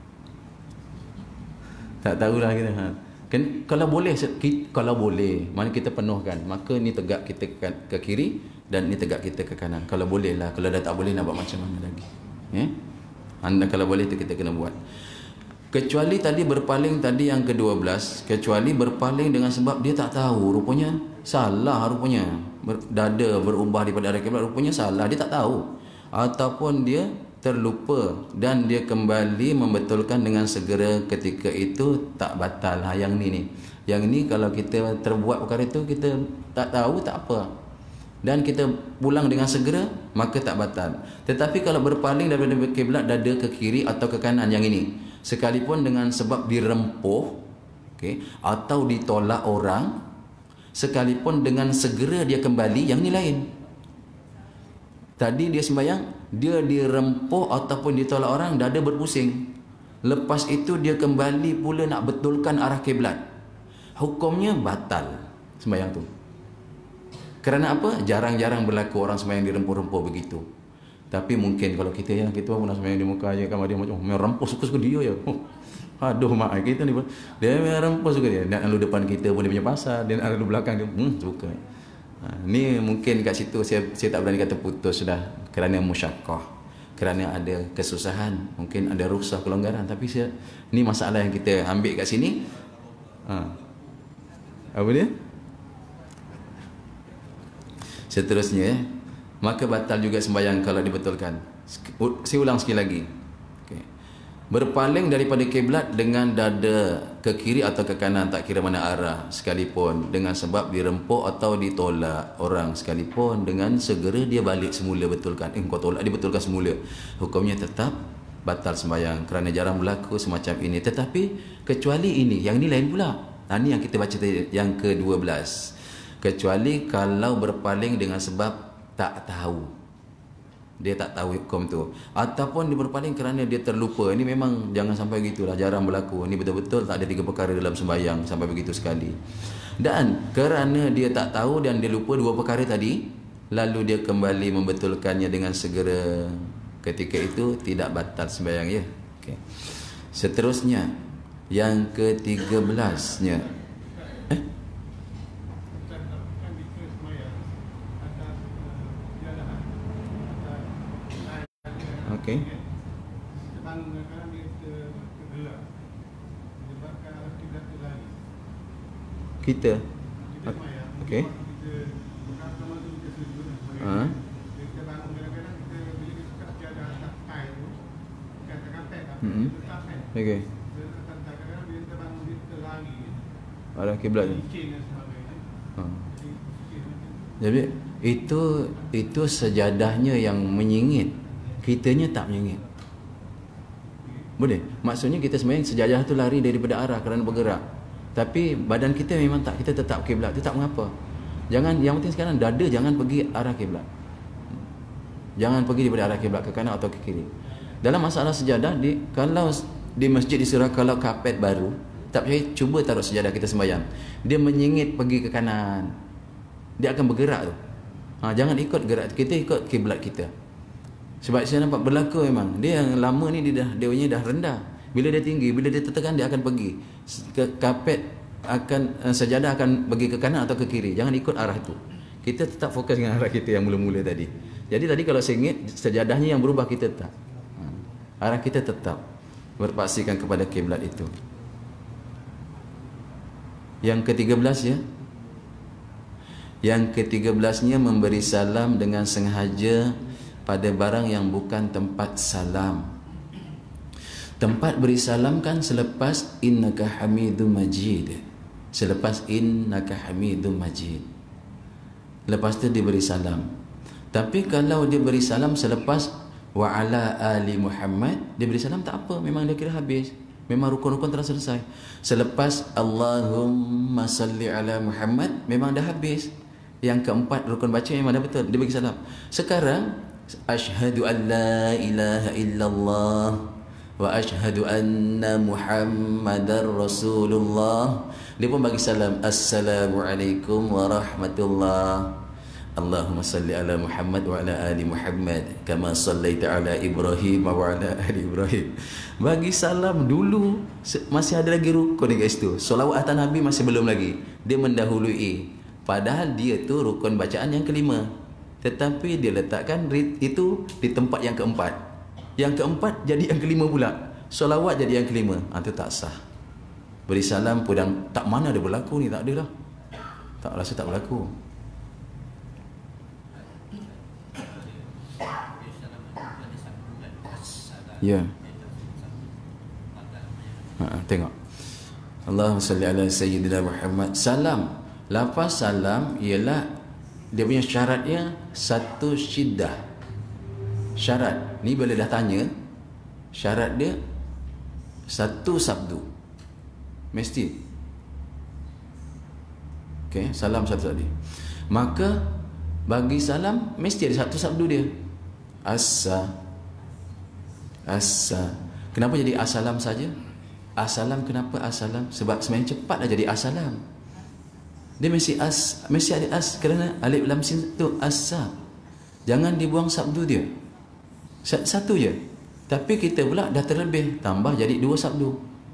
Tak tahulah kita. Kalau boleh, mana kita penuhkan, maka ni tegak kita ke kiri dan ni tegak kita ke kanan. Kalau boleh lah. Kalau dah tak boleh, nak buat macam mana lagi? Anda kalau boleh tu kita kena buat. Kecuali tadi berpaling, tadi yang ke-12, kecuali berpaling dengan sebab dia tak tahu, rupanya salah, rupanya dada berubah daripada arah kiblat, rupanya salah, dia tak tahu, ataupun dia terlupa dan dia kembali membetulkan dengan segera ketika itu, tak batal. Yang ni kalau kita terbuat perkara itu, kita tak tahu, tak apa, dan kita pulang dengan segera, maka tak batal. Tetapi kalau berpaling daripada kiblat, dada ke kiri atau ke kanan, yang ini sekalipun dengan sebab dirempuh, atau ditolak orang, sekalipun dengan segera dia kembali, yang ni lain. Tadi dia sembahyang, dia dirempuh ataupun ditolak orang, dada berpusing, lepas itu dia kembali pula nak betulkan arah kiblat, hukumnya batal sembahyang tu. Kerana apa? Jarang-jarang berlaku orang sembahyang dirempuh-rempuh begitu. Tapi mungkin kalau kita pun nak sembahyang di muka aja, kamar dia macam merempuh suka-suka dia je. Aduh mak, kita ni dia merempuh suka dia. Nak lalu depan kita pun dia punya pasal, dia nak lalu belakang dia suka. Ni mungkin kat situ saya tak berani kata putus sudah, kerana musyaqqah, kerana ada kesusahan, mungkin ada rukhsah, kelonggaran. Tapi ni masalah yang kita ambil kat sini. Apa dia? Seterusnya, maka batal juga sembahyang kalau dibetulkan. Saya ulang sekali lagi. Berpaling daripada kiblat dengan dada ke kiri atau ke kanan, tak kira mana arah, sekalipun dengan sebab dirempuh atau ditolak orang, sekalipun dengan segera dia balik semula, betulkan. Kau tolak, dia betulkan semula, hukumnya tetap batal sembahyang, kerana jarang berlaku semacam ini. Tetapi kecuali ini, yang ini lain pula. Ini yang kita baca tadi, yang ke-12. Kecuali kalau berpaling dengan sebab tak tahu, dia tak tahu hukum tu, ataupun dia berpaling kerana dia terlupa. Ini memang jangan sampai gitulah, jarang berlaku. Ini betul-betul tak ada 3 perkara dalam sembahyang sampai begitu sekali. Dan kerana dia tak tahu dan dia lupa 2 perkara tadi, lalu dia kembali membetulkannya dengan segera ketika itu, tidak batal sembahyang ya. Seterusnya, yang ke-13-nya. Okey. Kita. Okey. Okey. Arah kiblat ni. Jadi itu sejadahnya yang menyingit, kitanya tak menyingit. Boleh? Maksudnya kita sembahyang, sejadah tu lari daripada arah kerana bergerak, tapi badan kita memang tak, kita tetap kiblat. Itu tak mengapa. Jangan, yang penting sekarang dada jangan pergi arah kiblat. Jangan pergi daripada arah kiblat ke kanan atau ke kiri. Dalam masalah sejadah, kalau di masjid di Surah, kalau kapet baru, tak percaya, cuba taruh sejadah kita sembahyang, dia menyingit pergi ke kanan, dia akan bergerak tu. Jangan ikut gerak kita, ikut kiblat kita. Sebab saya nampak berlaku memang, dia yang lama ni dia dah rendah. Bila dia tinggi, bila dia tertekan, dia akan pergi ke kapet, sejadah akan pergi ke kanan atau ke kiri. Jangan ikut arah itu. Kita tetap fokus dengan arah kita yang mula-mula tadi. Jadi tadi kalau sengit, sejadahnya yang berubah, kita tak. Arah kita tetap berpaksikan kepada kiblat itu. Yang ke-13 ya. Yang ke-13-nya memberi salam dengan sengaja pada barang yang bukan tempat salam. Tempat beri salam kan selepas innaka hamidum majid. Selepas innaka hamidum majid. Lepas tu dia beri salam. Tapi kalau dia beri salam selepas wa ala ali Muhammad, dia beri salam tak apa, memang dia kira habis. Memang rukun-rukun telah selesai. Selepas Allahumma salli ala Muhammad, memang dah habis. Yang keempat rukun baca memang dah betul, dia bagi salam. Sekarang asyhadu an la ilaha illallah wa asyhadu anna Muhammadar Rasulullah. Dia pun bagi salam, assalamualaikum warahmatullah. Allahumma salli ala Muhammad wa ala ali Muhammad kama sallaita ala Ibrahim wa ala ali Ibrahim. Bagi salam dulu, masih ada lagi rukun ni guys tu. Solawat atas Nabi masih belum lagi. Dia mendahului. Padahal dia tu rukun bacaan yang kelima. Tetapi dia letakkan itu di tempat yang keempat. Yang keempat jadi yang kelima pula. Solawat jadi yang kelima. Itu tak sah. Beri salam pun tak mana ada berlaku ni, tak ada lah. Tak rasa tak berlaku. Ya. Tengok. Allahumma salli ala Sayyidina Muhammad. Salam. Lafaz salam ialah dia punya syaratnya satu syiddah. Syarat ni bila dah tanya, syarat dia satu sabdu. Mesti. Okey, salam satu tadi. Maka bagi salam mesti ada satu sabdu dia. Assa. Kenapa jadi assalam saja? Assalam, kenapa assalam? Sebab semakin cepat dah jadi assalam. Dia mesti ada as, kerana alif lam sin tu assa. Jangan dibuang sabdu dia. Satu je. Tapi kita pula dah terlebih, tambah jadi dua sabdu.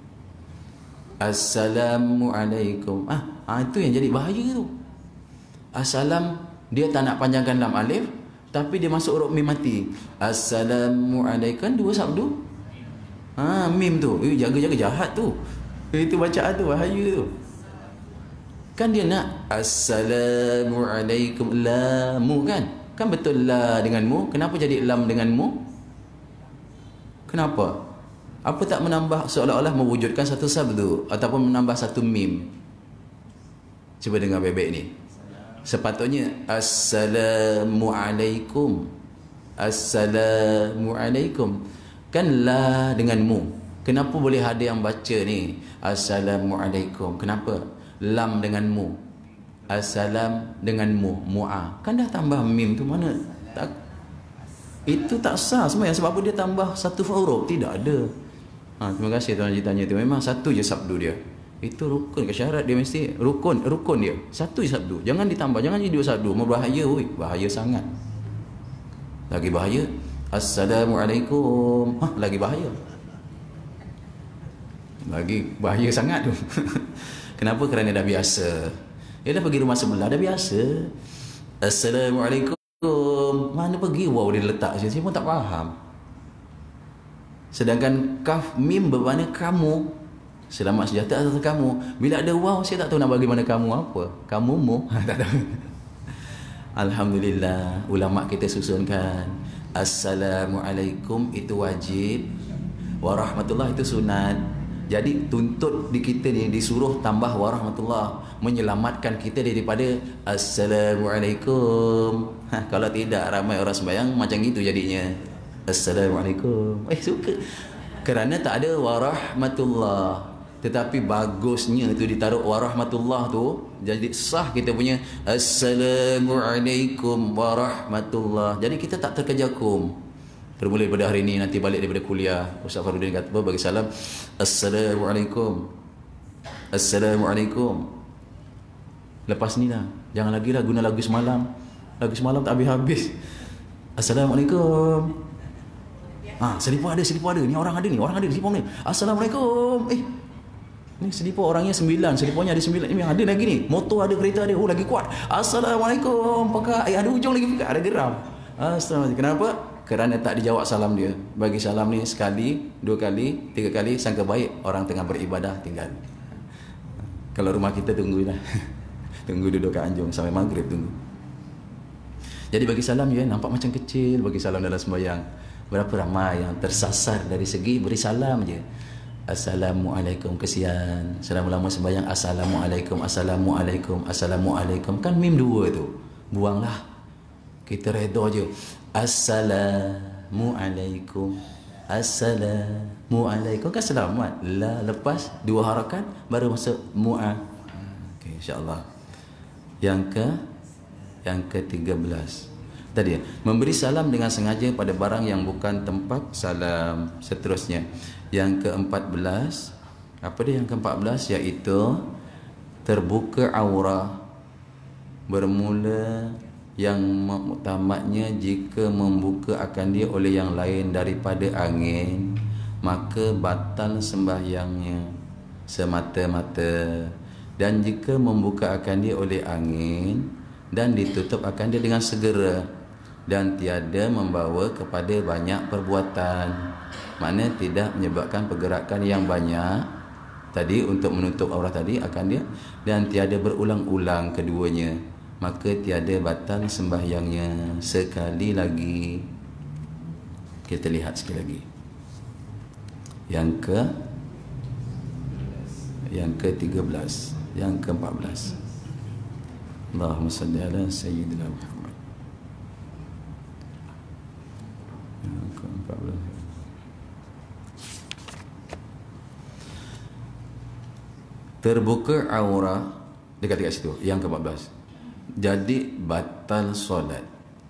Assalamualaikum. Itu yang jadi bahaya tu. Assalam dia tak nak panjangkan lam alif, tapi dia masuk huruf mim mati. Assalamualaikum, dua sabdu. Mim tu. Jaga-jaga jahat tu. Itu bacaan tu bahaya tu. Kan dia nak assalamualaikum lamu kan? Kan betul la dengan mu. Kenapa jadi lam dengan mu? Kenapa? Apa tak menambah seolah-olah mewujudkan satu sabdu ataupun menambah satu mim? Cuba dengar baik-baik ni. Sepatutnya assalamualaikum. Assalamualaikum. Kan la dengan mu. Kenapa boleh ada yang baca ni assalamualaikum? Kenapa? Lam dengan mu. Assalam dengan mu. Mu'a. Kan dah tambah mim tu mana? Tak. Itu tak sah sebenarnya. Sebab apa dia tambah satu huruf? Tidak ada. Terima kasih tuan Haji tanya tu. Memang satu je sabdu dia. Itu rukun ke syarat dia mesti. Rukun dia. Satu je sabdu. Jangan ditambah. Jangan jadi dua sabdu. Berbahaya. Bahaya sangat. Lagi bahaya. Assalamualaikum. Lagi bahaya. Lagi bahaya sangat tu. Kenapa? Kerana dah biasa. Dia dah pergi rumah sebelah, dah biasa. Assalamualaikum. Mana pergi? Wow, dia letak saya pun tak faham. Sedangkan kaf mim bermakna kamu. Selamat sejahtera atas kamu. Bila ada wow, saya tak tahu nak bagi mana kamu apa. Kamu mu. Tak tahu. Alhamdulillah, ulama kita susunkan. Assalamualaikum itu wajib. Warahmatullah itu sunat. Jadi tuntut di kita ni disuruh tambah warahmatullah, menyelamatkan kita daripada assalamualaikum. Kalau tidak, ramai orang sembahyang macam itu jadinya. Assalamualaikum. Suka. Kerana tak ada warahmatullah. Tetapi bagusnya tu ditaruh warahmatullah tu, jadi sah kita punya assalamualaikum warahmatullah. Jadi kita tak terkejakum. Bermula daripada hari ini, nanti balik daripada kuliah, Ustaz Farudin kata apa? Bagi salam, assalamualaikum. Assalamualaikum. Lepas ni lah, jangan lagi lah guna lagu semalam. Lagu semalam tak habis-habis. Assalamualaikum. Selipar ada. Ni orang ada ni. Selipar ni. Assalamualaikum. Ni selipar orangnya 9, seliparnya ada 9. Ini ada lagi ni. Motor ada, kereta ada. Oh, lagi kuat. Assalamualaikum. Pakai ada ujung lagi pakai, ada geram. Assalamualaikum. Kenapa? Kerana tak dijawab salam dia. Bagi salam ni sekali, 2 kali, 3 kali, sangka baik orang tengah beribadah tinggal. Kalau rumah kita tunggulah. Tunggu duduk kat anjung sampai maghrib tunggu. Jadi bagi salam ya nampak macam kecil bagi salam dalam sembahyang. Berapa ramai yang tersasar dari segi beri salam je. Assalamualaikum, kesian. Selama lama sembahyang assalamualaikum, assalamualaikum, assalamualaikum. Kan mim 2 tu. Buanglah. Kita reda je. Assalamualaikum. Assalamualaikum kan selamat. La lepas 2 harakat baru masuk mu'a. Okey, insya-Allah. Yang ke-13 tadi memberi salam dengan sengaja pada barang yang bukan tempat salam. Seterusnya yang ke-14, apa dia yang ke-14, iaitu terbuka aurah. Bermula yang muktamadnya jika membuka akan dia oleh yang lain daripada angin, maka batal sembahyangnya semata-mata. Dan jika membuka akan dia oleh angin dan ditutup akan dia dengan segera dan tiada membawa kepada banyak perbuatan, makna tidak menyebabkan pergerakan yang banyak tadi untuk menutup aurat tadi akan dia, dan tiada berulang-ulang keduanya, maka tiada batal sembahyangnya. Sekali lagi kita lihat sekali lagi yang ke-13, yang ke-14. Allahumma salli ala sayyidina Muhammad. Yang ke-14. Terbuka aurah dekat situ, yang ke-14. Jadi batal solat.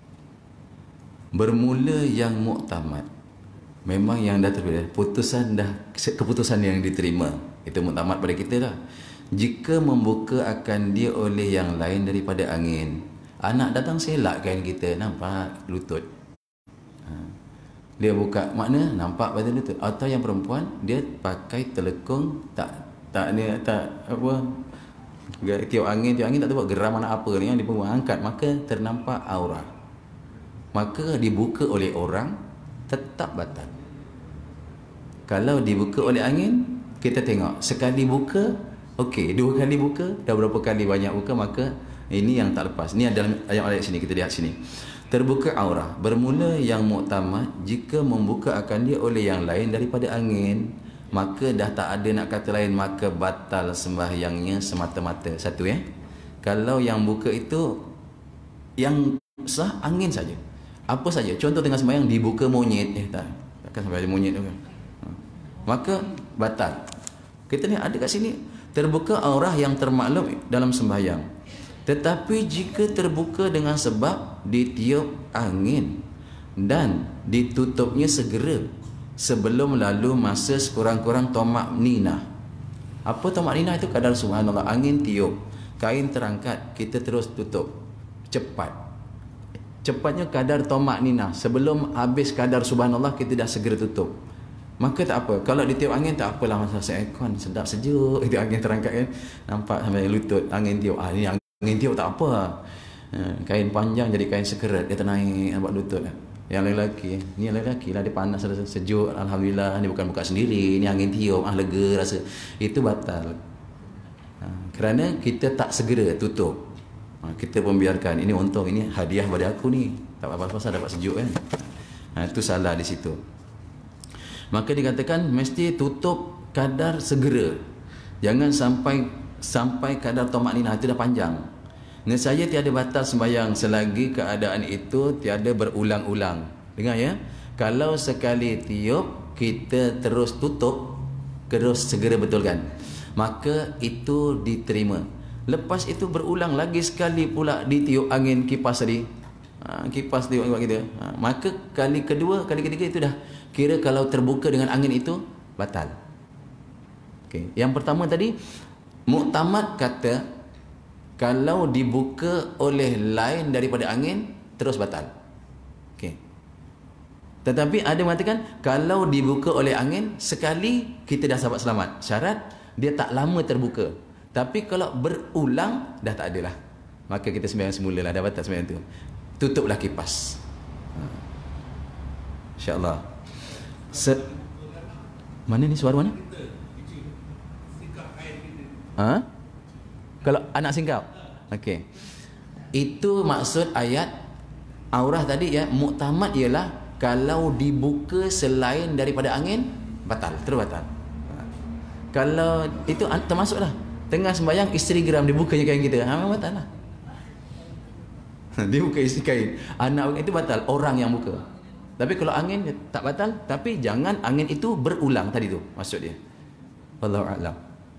Bermula yang muktamad. Memang yang dah terpilih, keputusan yang diterima. Itu muktamad pada kita dah. Jika membuka akan dia oleh yang lain daripada angin. Anak datang selak kain kita, nampak lutut. Dia buka, makna nampak pada lutut. Atau yang perempuan, dia pakai telekung, tak apa, tiup angin tak tahu geram anak apa ni, dia pun angkat, maka ternampak aurah. Maka dibuka oleh orang, tetap batal. Kalau dibuka oleh angin, kita tengok sekali buka, okey, 2 kali buka, dah berapa kali banyak buka, maka ini yang tak lepas. Ni dalam ayat sini, kita lihat sini. Terbuka aurah, bermula yang muktamad jika membuka akan dia oleh yang lain daripada angin, maka dah tak ada nak kata lain, maka batal sembahyangnya semata-mata. Satu kalau yang buka itu yang sah angin saja, apa saja, contoh tengah sembahyang dibuka monyet, takkan sampai ada monyet tu kan, maka batal. Kita ni ada kat sini terbuka aurah yang termaklum dalam sembahyang, tetapi jika terbuka dengan sebab ditiup angin dan ditutupnya segera sebelum lalu masa sekurang-kurang tomak ninah. Apa tomak ninah itu? Kadar subhanallah, angin tiup, kain terangkat, kita terus tutup cepatnya kadar tomak ninah, sebelum habis kadar subhanallah kita dah segera tutup, maka tak apa. Kalau ditiup angin tak apalah, masa aircon sedap sejuk, itu angin terangkat kan, nampak sampai lutut angin tiup. Ni angin tiup tak apa, kain panjang jadi kain sekeret, dia ternaik nampak lutut. Yang lelaki lah, dia panas rasa sejuk, alhamdulillah, ni bukan buka sendiri, ni angin tiup, lega rasa, itu batal. Kerana kita tak segera tutup, kita pun biarkan, ini untung, ini hadiah pada aku ni, tak apa-apa pasal dapat sejuk kan. Itu salah di situ. Maka dikatakan mesti tutup kadar segera, jangan sampai kadar tomak ninah, itu dah panjang. Nescaya tiada batal sembahyang selagi keadaan itu tiada berulang-ulang. Dengar ya, kalau sekali tiup kita terus tutup, terus segera betulkan, maka itu diterima. Lepas itu berulang lagi sekali pula ditiup angin kipas tadi, kipas tiup buat kita, maka kali kedua, kali ketiga itu dah kira kalau terbuka dengan angin itu batal. Okey, yang pertama tadi muktamad kata kalau dibuka oleh lain daripada angin terus batal. Okey. Tetapi ada mengatakan kalau dibuka oleh angin sekali kita dah dapat selamat. Syarat dia tak lama terbuka. Tapi kalau berulang, dah tak ada lah. Maka kita sembahyang semula lah. Dah batal sembahyang tu. Tutuplah kipas. InsyaAllah. Mana ni suara mana? Ha? Kalau anak singkap? Okey. Itu maksud ayat aurah tadi ya. Muktamad ialah kalau dibuka selain daripada angin, batal, terus batal. Kalau itu termasuklah tengah sembahyang isteri geram dibukanya kain kita, memang batal lah. Dia buka isi kain, anak itu batal, orang yang buka. Tapi kalau angin tak batal, tapi jangan angin itu berulang tadi tu maksud dia. Wallahu a'lam.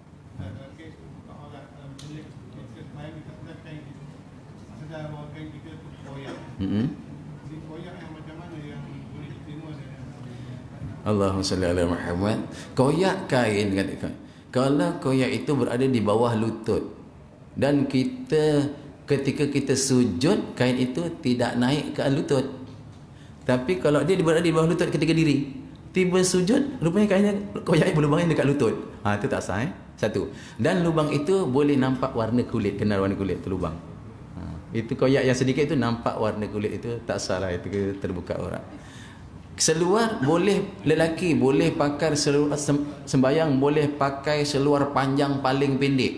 Allahumma salli ala Muhammad. Koyak kain katakan. Kalau koyak itu berada di bawah lutut dan kita ketika kita sujud kain itu tidak naik ke lutut. Tapi kalau dia berada di bawah lutut ketika diri, tiba sujud rupanya kainnya koyak berlubang dekat lutut. Itu tak sah Satu. Dan lubang itu boleh nampak warna kulit, kenal warna kulit tu lubang. Itu koyak yang sedikit itu nampak warna kulit itu tak salah, itu terbuka aurat. Seluar boleh, lelaki boleh pakai seluar sembayang, boleh pakai seluar panjang paling pendek.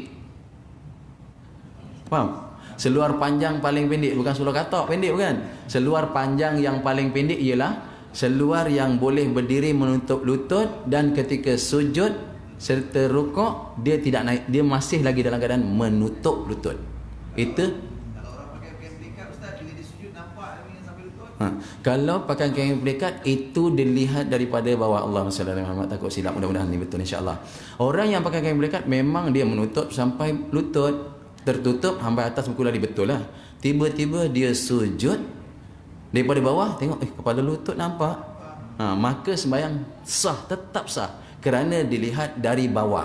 Faham? Seluar panjang paling pendek, bukan seluar katok pendek, bukan. Seluar panjang yang paling pendek ialah seluar yang boleh berdiri menutup lutut dan ketika sujud serta rukuk dia tidak naik, dia masih lagi dalam keadaan menutup lutut. Itu kalau pakai kain pelikat itu dilihat daripada bawah. Allahumma salli ala Muhammad, takut silap, mudah-mudahan ni betul insya-Allah. Orang yang pakai kain pelikat memang dia menutup sampai lutut, tertutup sampai atas muka lari, betul lah. Tiba-tiba dia sujud daripada bawah tengok kepala lutut nampak. Maka sembahyang sah, tetap sah kerana dilihat dari bawah.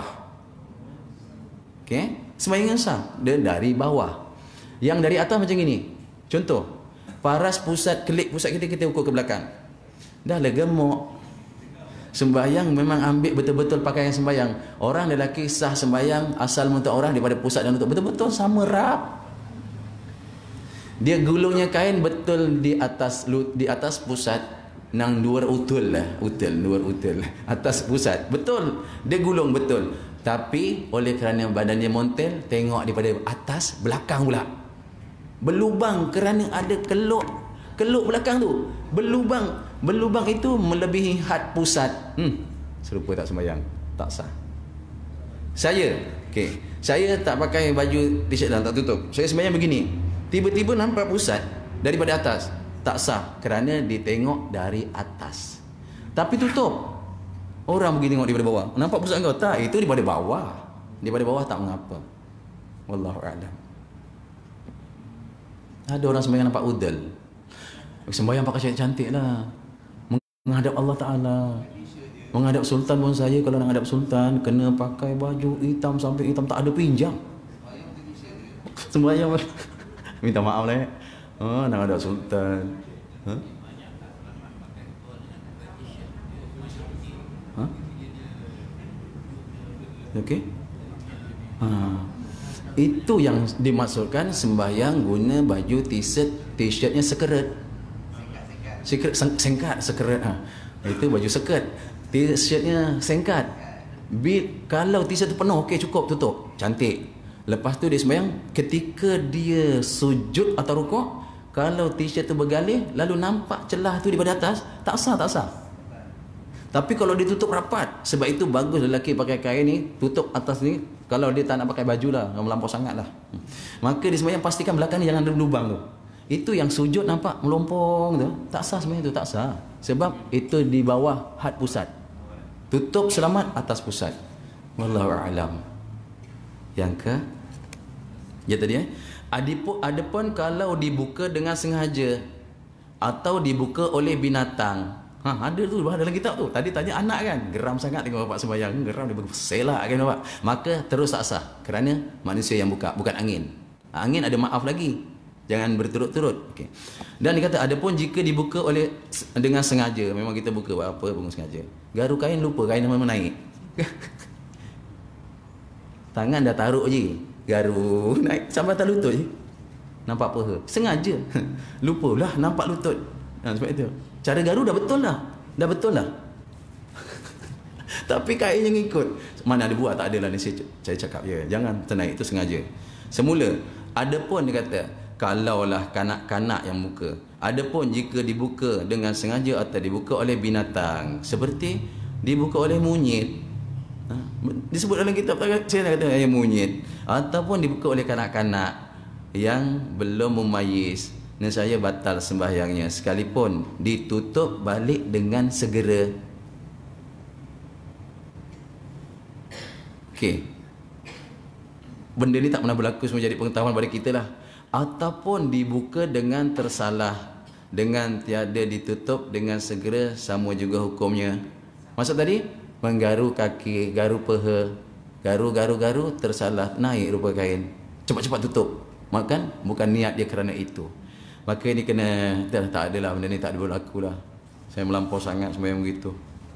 Okey, sembahyang sah dia dari bawah. Yang dari atas macam ini. Contoh, paras pusat, kelip pusat kita ukur ke belakang. Dah lah gemuk. Sembayang memang ambil betul-betul pakaian sembayang. Orang lelaki sah sembayang asal untuk orang daripada pusat dan lutut. Betul-betul sama rap. Dia gulungnya kain betul di atas pusat nang dua utul lah. Dua utul. Atas pusat. Betul. Dia gulung betul. Tapi oleh kerana badannya montel, tengok daripada atas belakang pula. Berlubang kerana ada keluk belakang tu. Berlubang itu melebihi had pusat. Serupa tak sembahyang, tak sah. Saya tak pakai baju t-shirt dan tak tutup. Saya sembahyang begini. Tiba-tiba nampak pusat daripada atas. Tak sah kerana ditengok dari atas. Tapi tutup. Orang pergi tengok daripada bawah. Nampak pusat kau? Tak, itu daripada bawah. Daripada bawah tak mengapa. Wallahu a'lam. Ada orang sembahyang nampak udel. Sembahyang pakai cantik lah. Menghadap Allah Ta'ala. Menghadap Sultan pun saya kalau nak menghadap Sultan kena pakai baju hitam sampai hitam tak ada pinjam. Sembahyang minta maaf lah. Nak menghadap Sultan. Okey. Itu yang dimaksudkan sembahyang guna baju t-shirtnya sekarat. Singkat sekarat. Itu baju sekarat. T-shirtnya singkat. Kalau t-shirt tu penuh, okey cukup tutup. Cantik. Lepas tu dia sembahyang ketika dia sujud atau rukuk, kalau t-shirt tu bergalih lalu nampak celah tu di pada atas, tak sah. Tapi kalau ditutup rapat, sebab itu bagus lelaki pakai kain ni, tutup atas ni. Kalau dia tak nak pakai baju lah, melampau sangat lah. Maka dia sembahyang pastikan belakang ni jangan ada lubang tu. Itu yang sujud nampak melompong tu, tak sah sembahyang tu, tak sah. Sebab itu di bawah had pusat. Tutup selamat atas pusat. Wallahu a'lam. Yang ke? Ya tadi adapun kalau dibuka dengan sengaja atau dibuka oleh binatang. Ada tu dalam kitab tu. Tadi tanya anak kan, geram sangat tengok bapak sembahyang, geram dia berselak kan bapak. Maka terus tak sah kerana manusia yang buka, bukan angin. Angin ada maaf lagi. Jangan berturut-turut. Okey. Dan dia kata adapun jika dibuka oleh dengan sengaja, memang kita buka buat apa pun sengaja. Garu kain lupa kain memang naik. Tangan dah taruh je, garu naik sampai atas lutut je. Nampak paha. Sengaja. Lupa lah nampak lutut. Sebab itu. Cara garu dah betul lah. Dah betul lah. Tapi kainnya ngikut. Mana ada buat, tak adalah ni saya cakap ya. Jangan ternaik, itu sengaja. Semula, ada pun dia kata, kalaulah kanak-kanak yang buka. Ada pun jika dibuka dengan sengaja atau dibuka oleh binatang. Seperti dibuka oleh monyet. Disebut dalam kitab saya kata monyet. Ataupun dibuka oleh kanak-kanak yang belum memayis. Nescaya batal sembahyangnya sekalipun ditutup balik dengan segera. Okey. Benda ni tak pernah berlaku, semua jadi pengetahuan pada kita lah. Ataupun dibuka dengan tersalah, dengan tiada ditutup dengan segera, sama juga hukumnya. Maksud tadi menggaru kaki, garu paha, garu tersalah, naik rupa kain, cepat-cepat tutup. Makan bukan niat dia kerana itu. Maka ini kena, tak adalah benda ni, tak ada berlaku lah. Saya melampau sangat sembahyang begitu.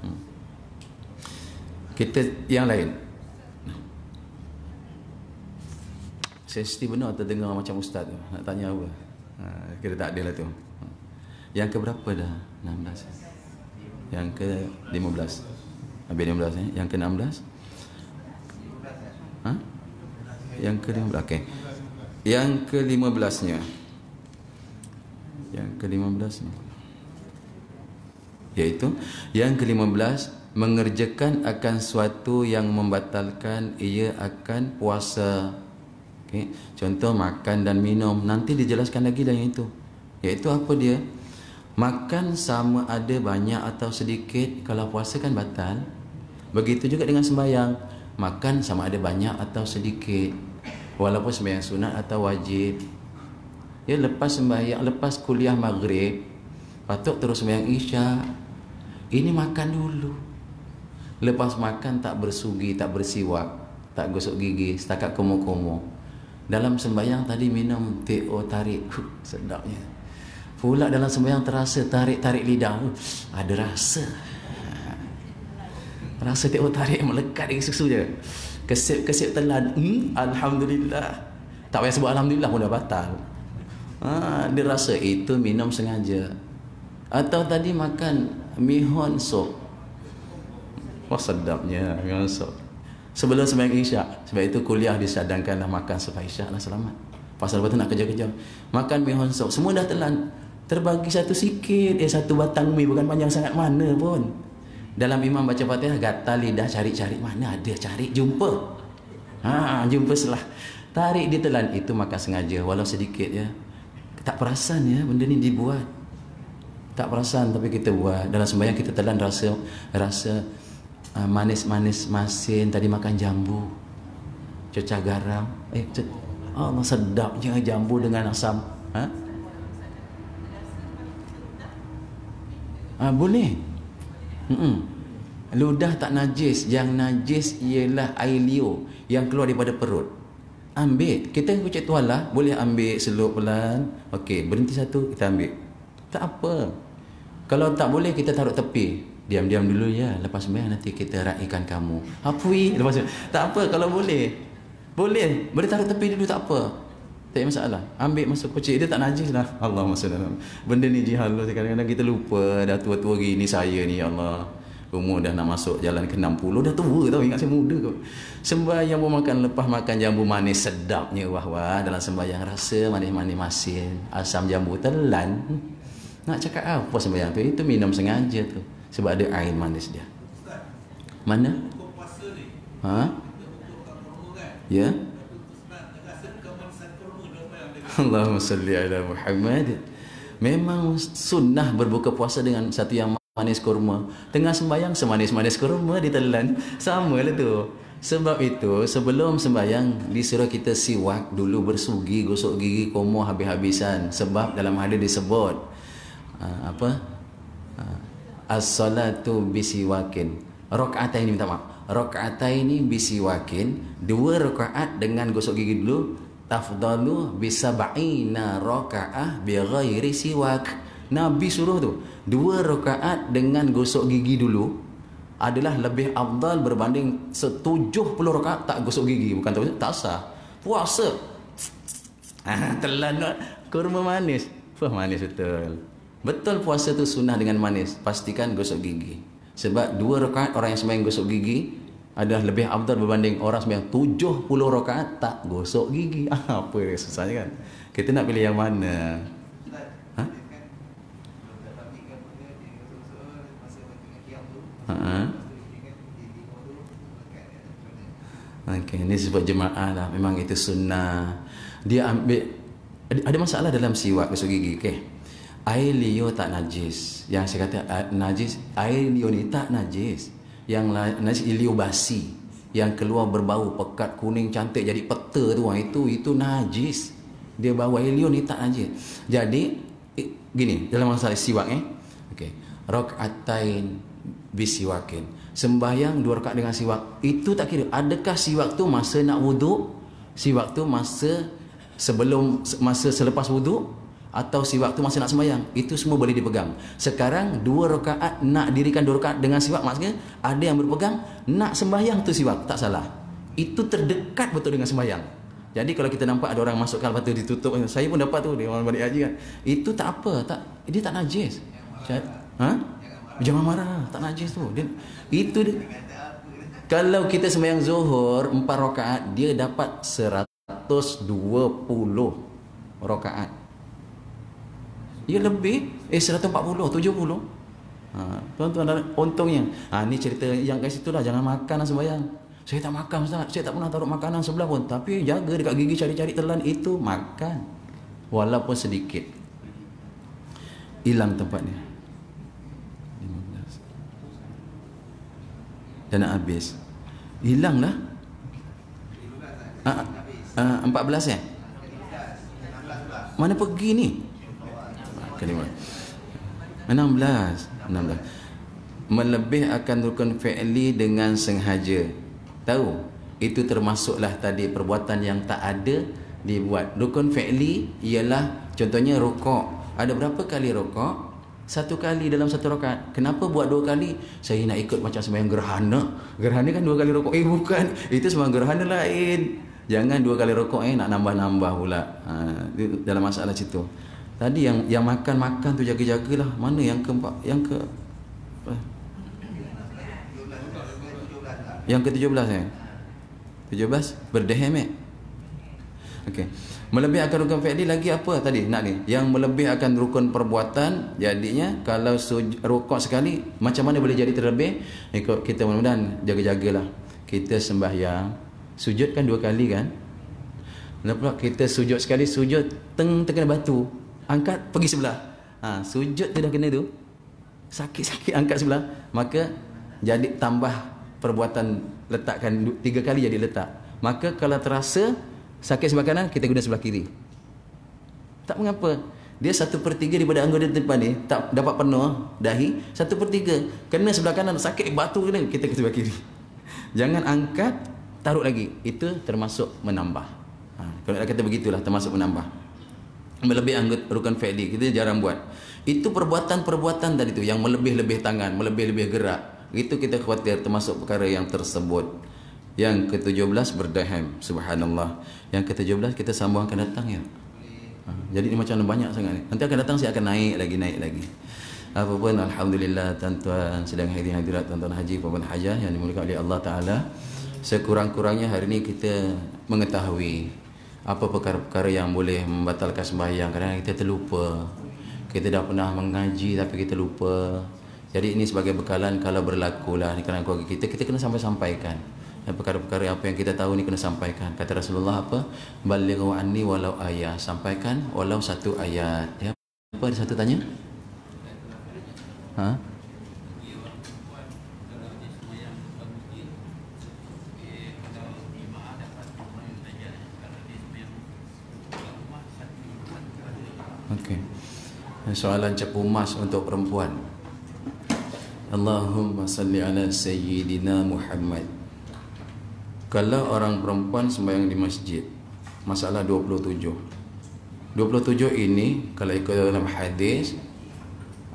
Kita yang lain. Sensitif benar terdengar macam ustaz tu. Nak tanya apa? Kira tak ada lah tu. Yang ke berapa dah? 16. Yang ke 15. Habis 15 Yang ke 16? Yang ke 15. Okey. Yang ke 15-nya. Yang ke 15-nya. Iaitu yang ke 15, mengerjakan akan suatu yang membatalkan ia akan puasa. Okay. Contoh makan dan minum. Nanti dijelaskan lagi dah yang itu. Iaitu apa dia? Makan sama ada banyak atau sedikit. Kalau puasa kan batal. Begitu juga dengan sembahyang. Makan sama ada banyak atau sedikit. Walaupun sembahyang sunat atau wajib. Ya, lepas sembahyang, lepas kuliah maghrib, patut terus sembahyang isyak. Ini makan dulu. Lepas makan tak bersugi, tak bersiwak, tak gosok gigi, setakat komo-komo. Dalam sembahyang tadi minum teh, tarik, sedapnya. Pula dalam sembahyang terasa tarik lidah, ada rasa. Rasa teh tarik melekat di susu je. Kesip telan, alhamdulillah. Tak payah sebut alhamdulillah pun dah batal. Dia rasa itu minum sengaja. Atau tadi makan mihon sop. Wah sedapnya mihon sop. Sebelum sembahyang isyak. Sebab itu kuliah disadangkanlah makan sampai isyak lah selamat. Pasal lepas tu nak kerja-kerja. Makan mihon sop. Semua dah telan. Terbagi satu sikit. Satu batang mi. Bukan panjang sangat mana pun. Dalam imam baca Fatihah, gatal lidah cari-cari. Mana ada cari. Jumpa. Jumpa selah. Tarik dia telan. Itu makan sengaja. Walau sedikit ya. Tak perasan ya benda ni dibuat. Tak perasan tapi kita buat. Dalam sembahyang kita telan rasa manis-manis masin. Tadi makan jambu, cecah garam. Allah sedapnya jambu dengan asam. Boleh. Ludah tak najis. Yang najis ialah air liur yang keluar daripada perut. Ambil. Kita kucing tuala boleh ambil selup pelan. Okey, berhenti satu, kita ambil. Tak apa. Kalau tak boleh, kita taruh tepi. Diam-diam dulu ya. Lepas sembahyang nanti kita raikan kamu. Apui. Lepas tu. Tak apa kalau boleh. Boleh. Boleh taruh tepi dulu, tak apa. Tak ada masalah. Ambil masuk kucing. Dia tak najis lah. Allahumma salli alaihi wasallam. Benda ni jihalus. Kadang-kadang kita lupa. Dah tua-tua gini saya ni, ya Allah. Umur dah nak masuk jalan ke 60. Dah tua tau. Ingat saya muda kot. Sembahyang pun makan, lepas makan jambu manis sedapnya. Wah. Dalam sembahyang rasa manis-manis masin. Asam jambu telan. Nak cakap apa sembahyang tu? Itu minum sengaja tu. Sebab ada air manis dia. Mana? Ya? Allahumma salli ala Muhammad. Memang sunnah berbuka puasa dengan satu yang manis kurma. Tengah sembahyang semanis-manis kurma ditelan. Sama lah tu. Sebab itu sebelum sembahyang disuruh kita siwak dulu, bersugi, gosok gigi, komo habis-habisan. Sebab dalam hadis disebut as-salatu bisiwakin. Rakaataini, minta maaf. Rakaataini bisiwakin, 2 rakaat dengan gosok gigi dulu. Tafdalu bisab'ina rakaah bighairi siwak. Nabi suruh tu 2 rakaat dengan gosok gigi dulu. adalah lebih afdal berbanding 70 rakaat tak gosok gigi. Bukan tak sah. Puasa telan kurma manis. Manis betul. Betul puasa tu sunnah dengan manis. Pastikan gosok gigi. Sebab 2 rakaat orang yang sembahyang gosok gigi adalah lebih afdal berbanding orang sembahyang 70 rakaat tak gosok gigi. Apa yang susahnya kan? Kita nak pilih yang mana? Ha? Okey, ini sebab jemaah lah. Memang itu sunnah. Dia ambil, ada masalah dalam siwak gosok gigi. Okey. Air liur tak najis. Yang saya kata najis, air liur ni tak najis. Yang najis liur basi, yang keluar berbau pekat kuning cantik jadi peta tu, itu najis. Dia bau air liur ni tak najis. Jadi gini, dalam masalah siwak okey. Rakaatain bisiwakin. Sembahyang 2 rakaat dengan siwak. Itu tak kira. Adakah siwak tu masa nak wuduk? Siwak tu masa selepas wuduk? Atau siwak tu masa nak sembahyang? Itu semua boleh dipegang. Sekarang 2 rakaat nak dirikan 2 rakaat dengan siwak, maksudnya ada yang berpegang nak sembahyang tu siwak. Tak salah. Itu terdekat betul dengan sembahyang. Jadi kalau kita nampak ada orang masukkan lepas tu ditutup, saya pun dapat tu, dia orang balik haji kan. Itu tak apa, dia tak najis. Jangan marah, tak najis tu. Dia. Kalau kita sembahyang zuhur 4 rakaat, dia dapat 120 rakaat. Dia lebih 140, 70. Tuan-tuan, untungnya ni cerita yang kat situ lah. Jangan makan lah sembahyang. Saya tak makan Ustaz, saya tak pernah taruh makanan sebelah pun, tapi jaga dekat gigi, cari-cari telan, itu makan walaupun sedikit. Hilang tempatnya 15 dan nak habis. Hilang dah 14 mana pergi ni? 16. Melebih akan rukun fi'li dengan sengaja. Tahu? Itu termasuklah tadi perbuatan yang tak ada dibuat. Rukun fi'li ialah contohnya rukuk. Ada berapa kali rukuk? 1 kali dalam 1 rakaat. Kenapa buat 2 kali? Saya nak ikut macam sembahyang gerhana. Gerhana kan 2 kali rukuk. Bukan. Itu sembahyang gerhana lain. Jangan 2 kali rukuk nak nambah-nambah pula. Dalam masalah situ. Tadi yang makan tu jaga-jagalah. Mana yang keempat? Yang ke-17 17 berdehem okey. Melebih akan rukun fi'li lagi apa tadi nak ni? Yang melebih akan rukun perbuatan, jadinya kalau rukuk sekali macam mana boleh jadi terlebih? Ikut kita mudah-mudahan jaga-jagalah. Kita sembahyang sujud kan 2 kali kan? Lepas kita sujud sekali, sujud terkena batu, angkat pergi sebelah. Sujud tu dah kena tu, sakit-sakit angkat sebelah, maka jadi tambah perbuatan letakkan 3 kali jadi letak. Maka kalau terasa sakit sebelah kanan, kita guna sebelah kiri. Tak mengapa. Dia 1/3 daripada anggota depan ni tak dapat penuh dahi, 1/3 kena sebelah kanan, sakit batu kena, kita ke sebelah kiri. Jangan angkat taruh lagi. Itu termasuk menambah. Kalau nak kata begitulah, termasuk menambah. Melebih anggota rukun fi'li kita jarang buat. Itu perbuatan-perbuatan tadi tu yang melebih-lebih tangan, melebih-lebih gerak. Itu kita khawatir termasuk perkara yang tersebut. Yang ke-17 berdaham, subhanallah. Yang ke-17 kita sambung akan datang ya. Jadi ini macam banyak sangat ni. Nanti akan datang saya akan naik lagi. Apapun alhamdulillah tuan-tuan sedang hadirat tuan-tuan haji maupun hajah yang dimuliakan oleh Allah Taala. Sekurang-kurangnya hari ini kita mengetahui apa perkara-perkara yang boleh membatalkan sembahyang. Kadang-kadang kita terlupa. Kita dah pernah mengaji tapi kita lupa. Jadi ini sebagai bekalan kalau berlakulah di kalangan keluarga kita kena sampaikan. Dan perkara-perkara apa yang kita tahu ni kena sampaikan. Kata Rasulullah apa? Balighu anni walau ayat. Sampaikan walau 1 ayat. Ya. Apa ada satu tanya? Okey. Soalan cepu emas untuk perempuan. Allahumma salli ala sayyidina Muhammad. Kalau orang perempuan sembahyang di masjid, masalah 27. 27 ini kalau ikut dalam hadis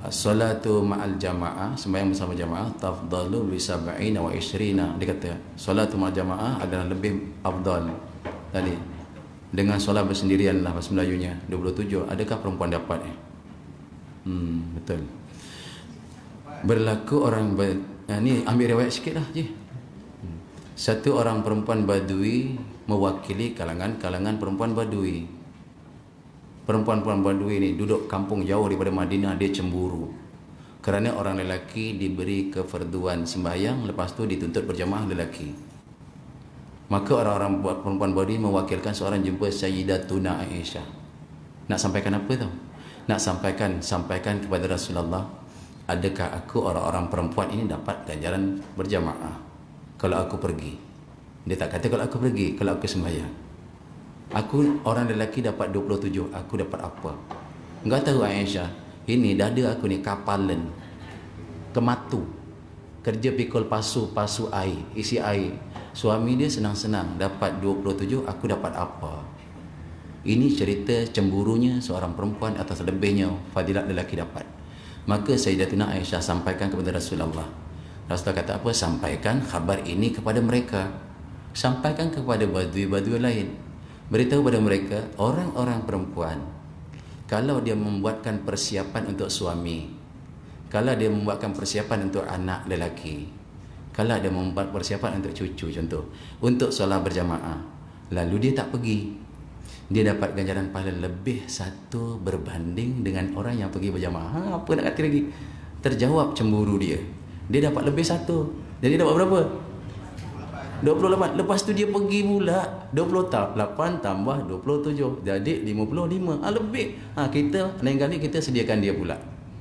Salatu ma'al jamaah, sembahyang bersama jamaah, tafdalu bi 70 wa 20. Dia kata salatu ma'al jamaah adalah lebih afdal tadi dengan solat bersendirian lah bahasa Melayunya 27. Adakah perempuan dapat betul. Berlaku orang ni ambil riwayat sikit lah je. Satu orang perempuan Badui mewakili kalangan perempuan Badui. Perempuan-perempuan Badui ni duduk kampung jauh daripada Madinah, dia cemburu kerana orang lelaki diberi kefarduan sembahyang, lepas tu dituntut berjamaah lelaki. Maka orang-orang perempuan Badui mewakilkan seorang jumpa Sayyidatuna Aisyah. Nak sampaikan apa tau? Nak sampaikan kepada Rasulullah, adakah aku orang-orang perempuan ini dapat ganjaran berjamaah kalau aku pergi? Dia tak kata kalau aku pergi, kalau aku sembahyang. Aku orang lelaki dapat 27, aku dapat apa? Enggak tahu Aisyah, ini dada aku ni kapalan, kematu, kerja pikul pasu air, isi air. Suami dia senang-senang dapat 27, aku dapat apa? Ini cerita cemburunya seorang perempuan atas lebihnya fadilat lelaki dapat. Maka Sayyidatina Aisyah sampaikan kepada Rasulullah. Rasulullah kata apa? Sampaikan khabar ini kepada mereka. Sampaikan kepada badui-badui lain. Beritahu pada mereka, orang-orang perempuan, kalau dia membuatkan persiapan untuk suami, kalau dia membuatkan persiapan untuk anak lelaki, kalau dia membuat persiapan untuk cucu contoh, untuk solat berjamaah, lalu dia tak pergi, dia dapat ganjaran pahala lebih 1 berbanding dengan orang yang pergi berjamaah. Apa nak kata lagi? Terjawab cemburu dia. Dia dapat lebih 1. Jadi dapat berapa? 28. Lepas tu dia pergi pula 28 tambah 27, jadi 55. Lebih. Kita lain kali kita sediakan dia pula.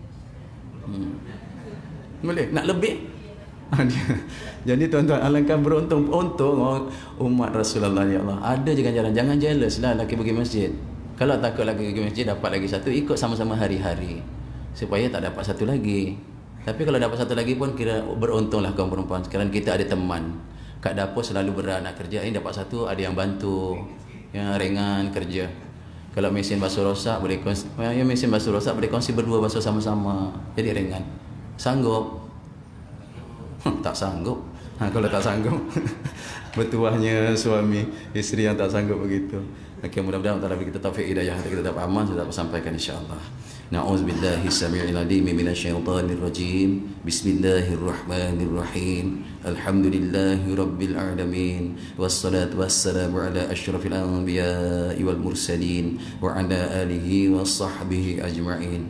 Boleh? Nak lebih? Jadi tuan-tuan, alangkah beruntung umat Rasulullah ya Allah. Ada je ganjaran. Jangan jealous lah lelaki pergi masjid. Kalau takut lelaki pergi masjid dapat lagi 1, ikut sama-sama hari-hari supaya tak dapat 1 lagi. Tapi kalau dapat 1 lagi pun kira beruntunglah kaum perempuan. Sekarang kita ada teman kat dapur selalu berat nak kerja, ini dapat 1 ada yang bantu, yang ringan kerja. Kalau mesin basuh rosak boleh kongsi berdua basuh sama-sama, jadi ringan. Sanggup? Tak sanggup. Kalau tak sanggup bertuahnya suami isteri yang tak sanggup begitu. Okay, mudah-mudahan Allah beri kita taufik hidayah, kita dapat aman, kita dapat sampaikan insya-Allah. Na'udzubillahi samii'il 'aliim minasyaitonir rajim. Bismillahirrahmanirrahim. Alhamdulillahi rabbil alamin. Wassalatu wassalamu ala asyrafil anbiya'i wal mursalin wa ala alihi wassahbihi ajma'in.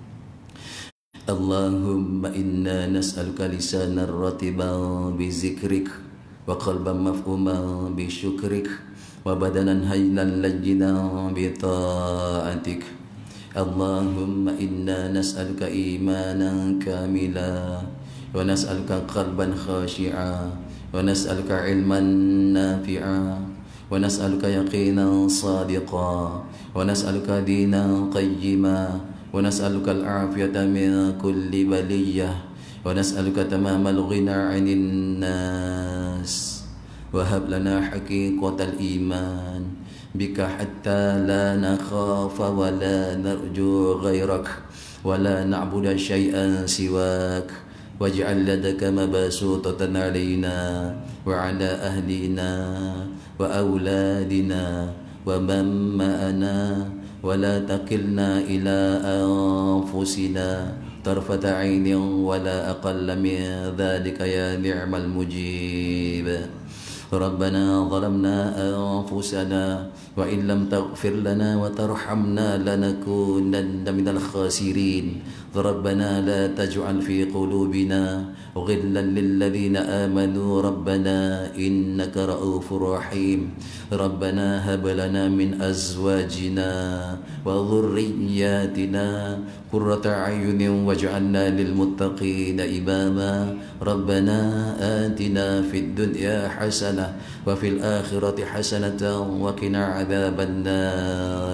Allahumma inna nas'aluka lisanan ratiban bi zikrik wa qalban mafhuman bi syukrik wa badanan haylan lajjinan bi ta'atik. Allahumma inna nas'aluka imanan kamila wa nas'aluka qalban khashi'a wa nas'aluka ilman nafi'a wa nas'aluka yaqinan sadiqa wa nas'aluka dinan qayyima wa nas'aluka al-'afiyata min kulli baliyyah wa nas'aluka tamamal ghina 'anil nas wa hab lana haqiqatal iman bika hatta la nakhafa wa la narju ghairak wa la na'budu syai'an siwak waj'al ladaka mabsutatan 'alaina wa 'ala ahlina wa auladina wa man ma'ana wa la takilna ila anfusina tarfata 'ainin wa la aqalla min dhalika ya ni'mal mujib. ربنا ظلمنا أنفسنا وإن لم تغفر لنا وترحمنا لنكونن من الخاسرين ربنا لا تجعل في قلوبنا غلا للذين آمنوا ربنا إنك رؤوف رحيم ربنا هب لنا من أزواجنا وذرياتنا قرة أعين واجعلنا للمتقين إماما ربنا آتنا في الدنيا حسنة وفي الآخرة حسنة وقنا عذاب النار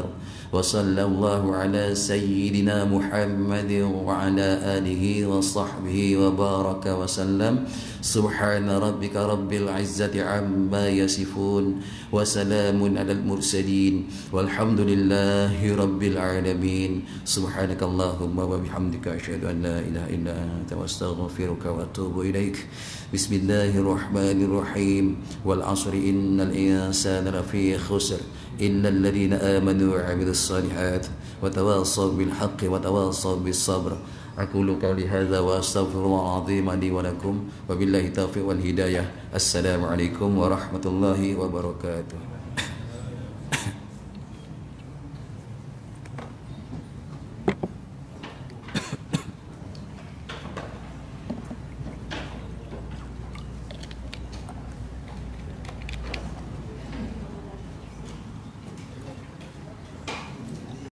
وصلى الله على سيدنا محمد وعلى آله وصحبه وبارك وسلم سبحان ربك رب العزة عما يصفون وسلام على المرسلين والحمد لله رب العالمين سبحانك اللهم وبحمدك أشهد أن لا إله إلا أنت واستغفرك وأتوب إليك بسم الله الرحمن الرحيم والعصر إن الإنسان لفي خسر إلا الذين آمنوا وعملوا الصالحات وتواصوا بالحق وتواصوا بالصبر أقول قولي هذا وأستغفر الله العظيم لي ولكم وبالله التوفيق والهداية السلام عليكم ورحمة الله وبركاته.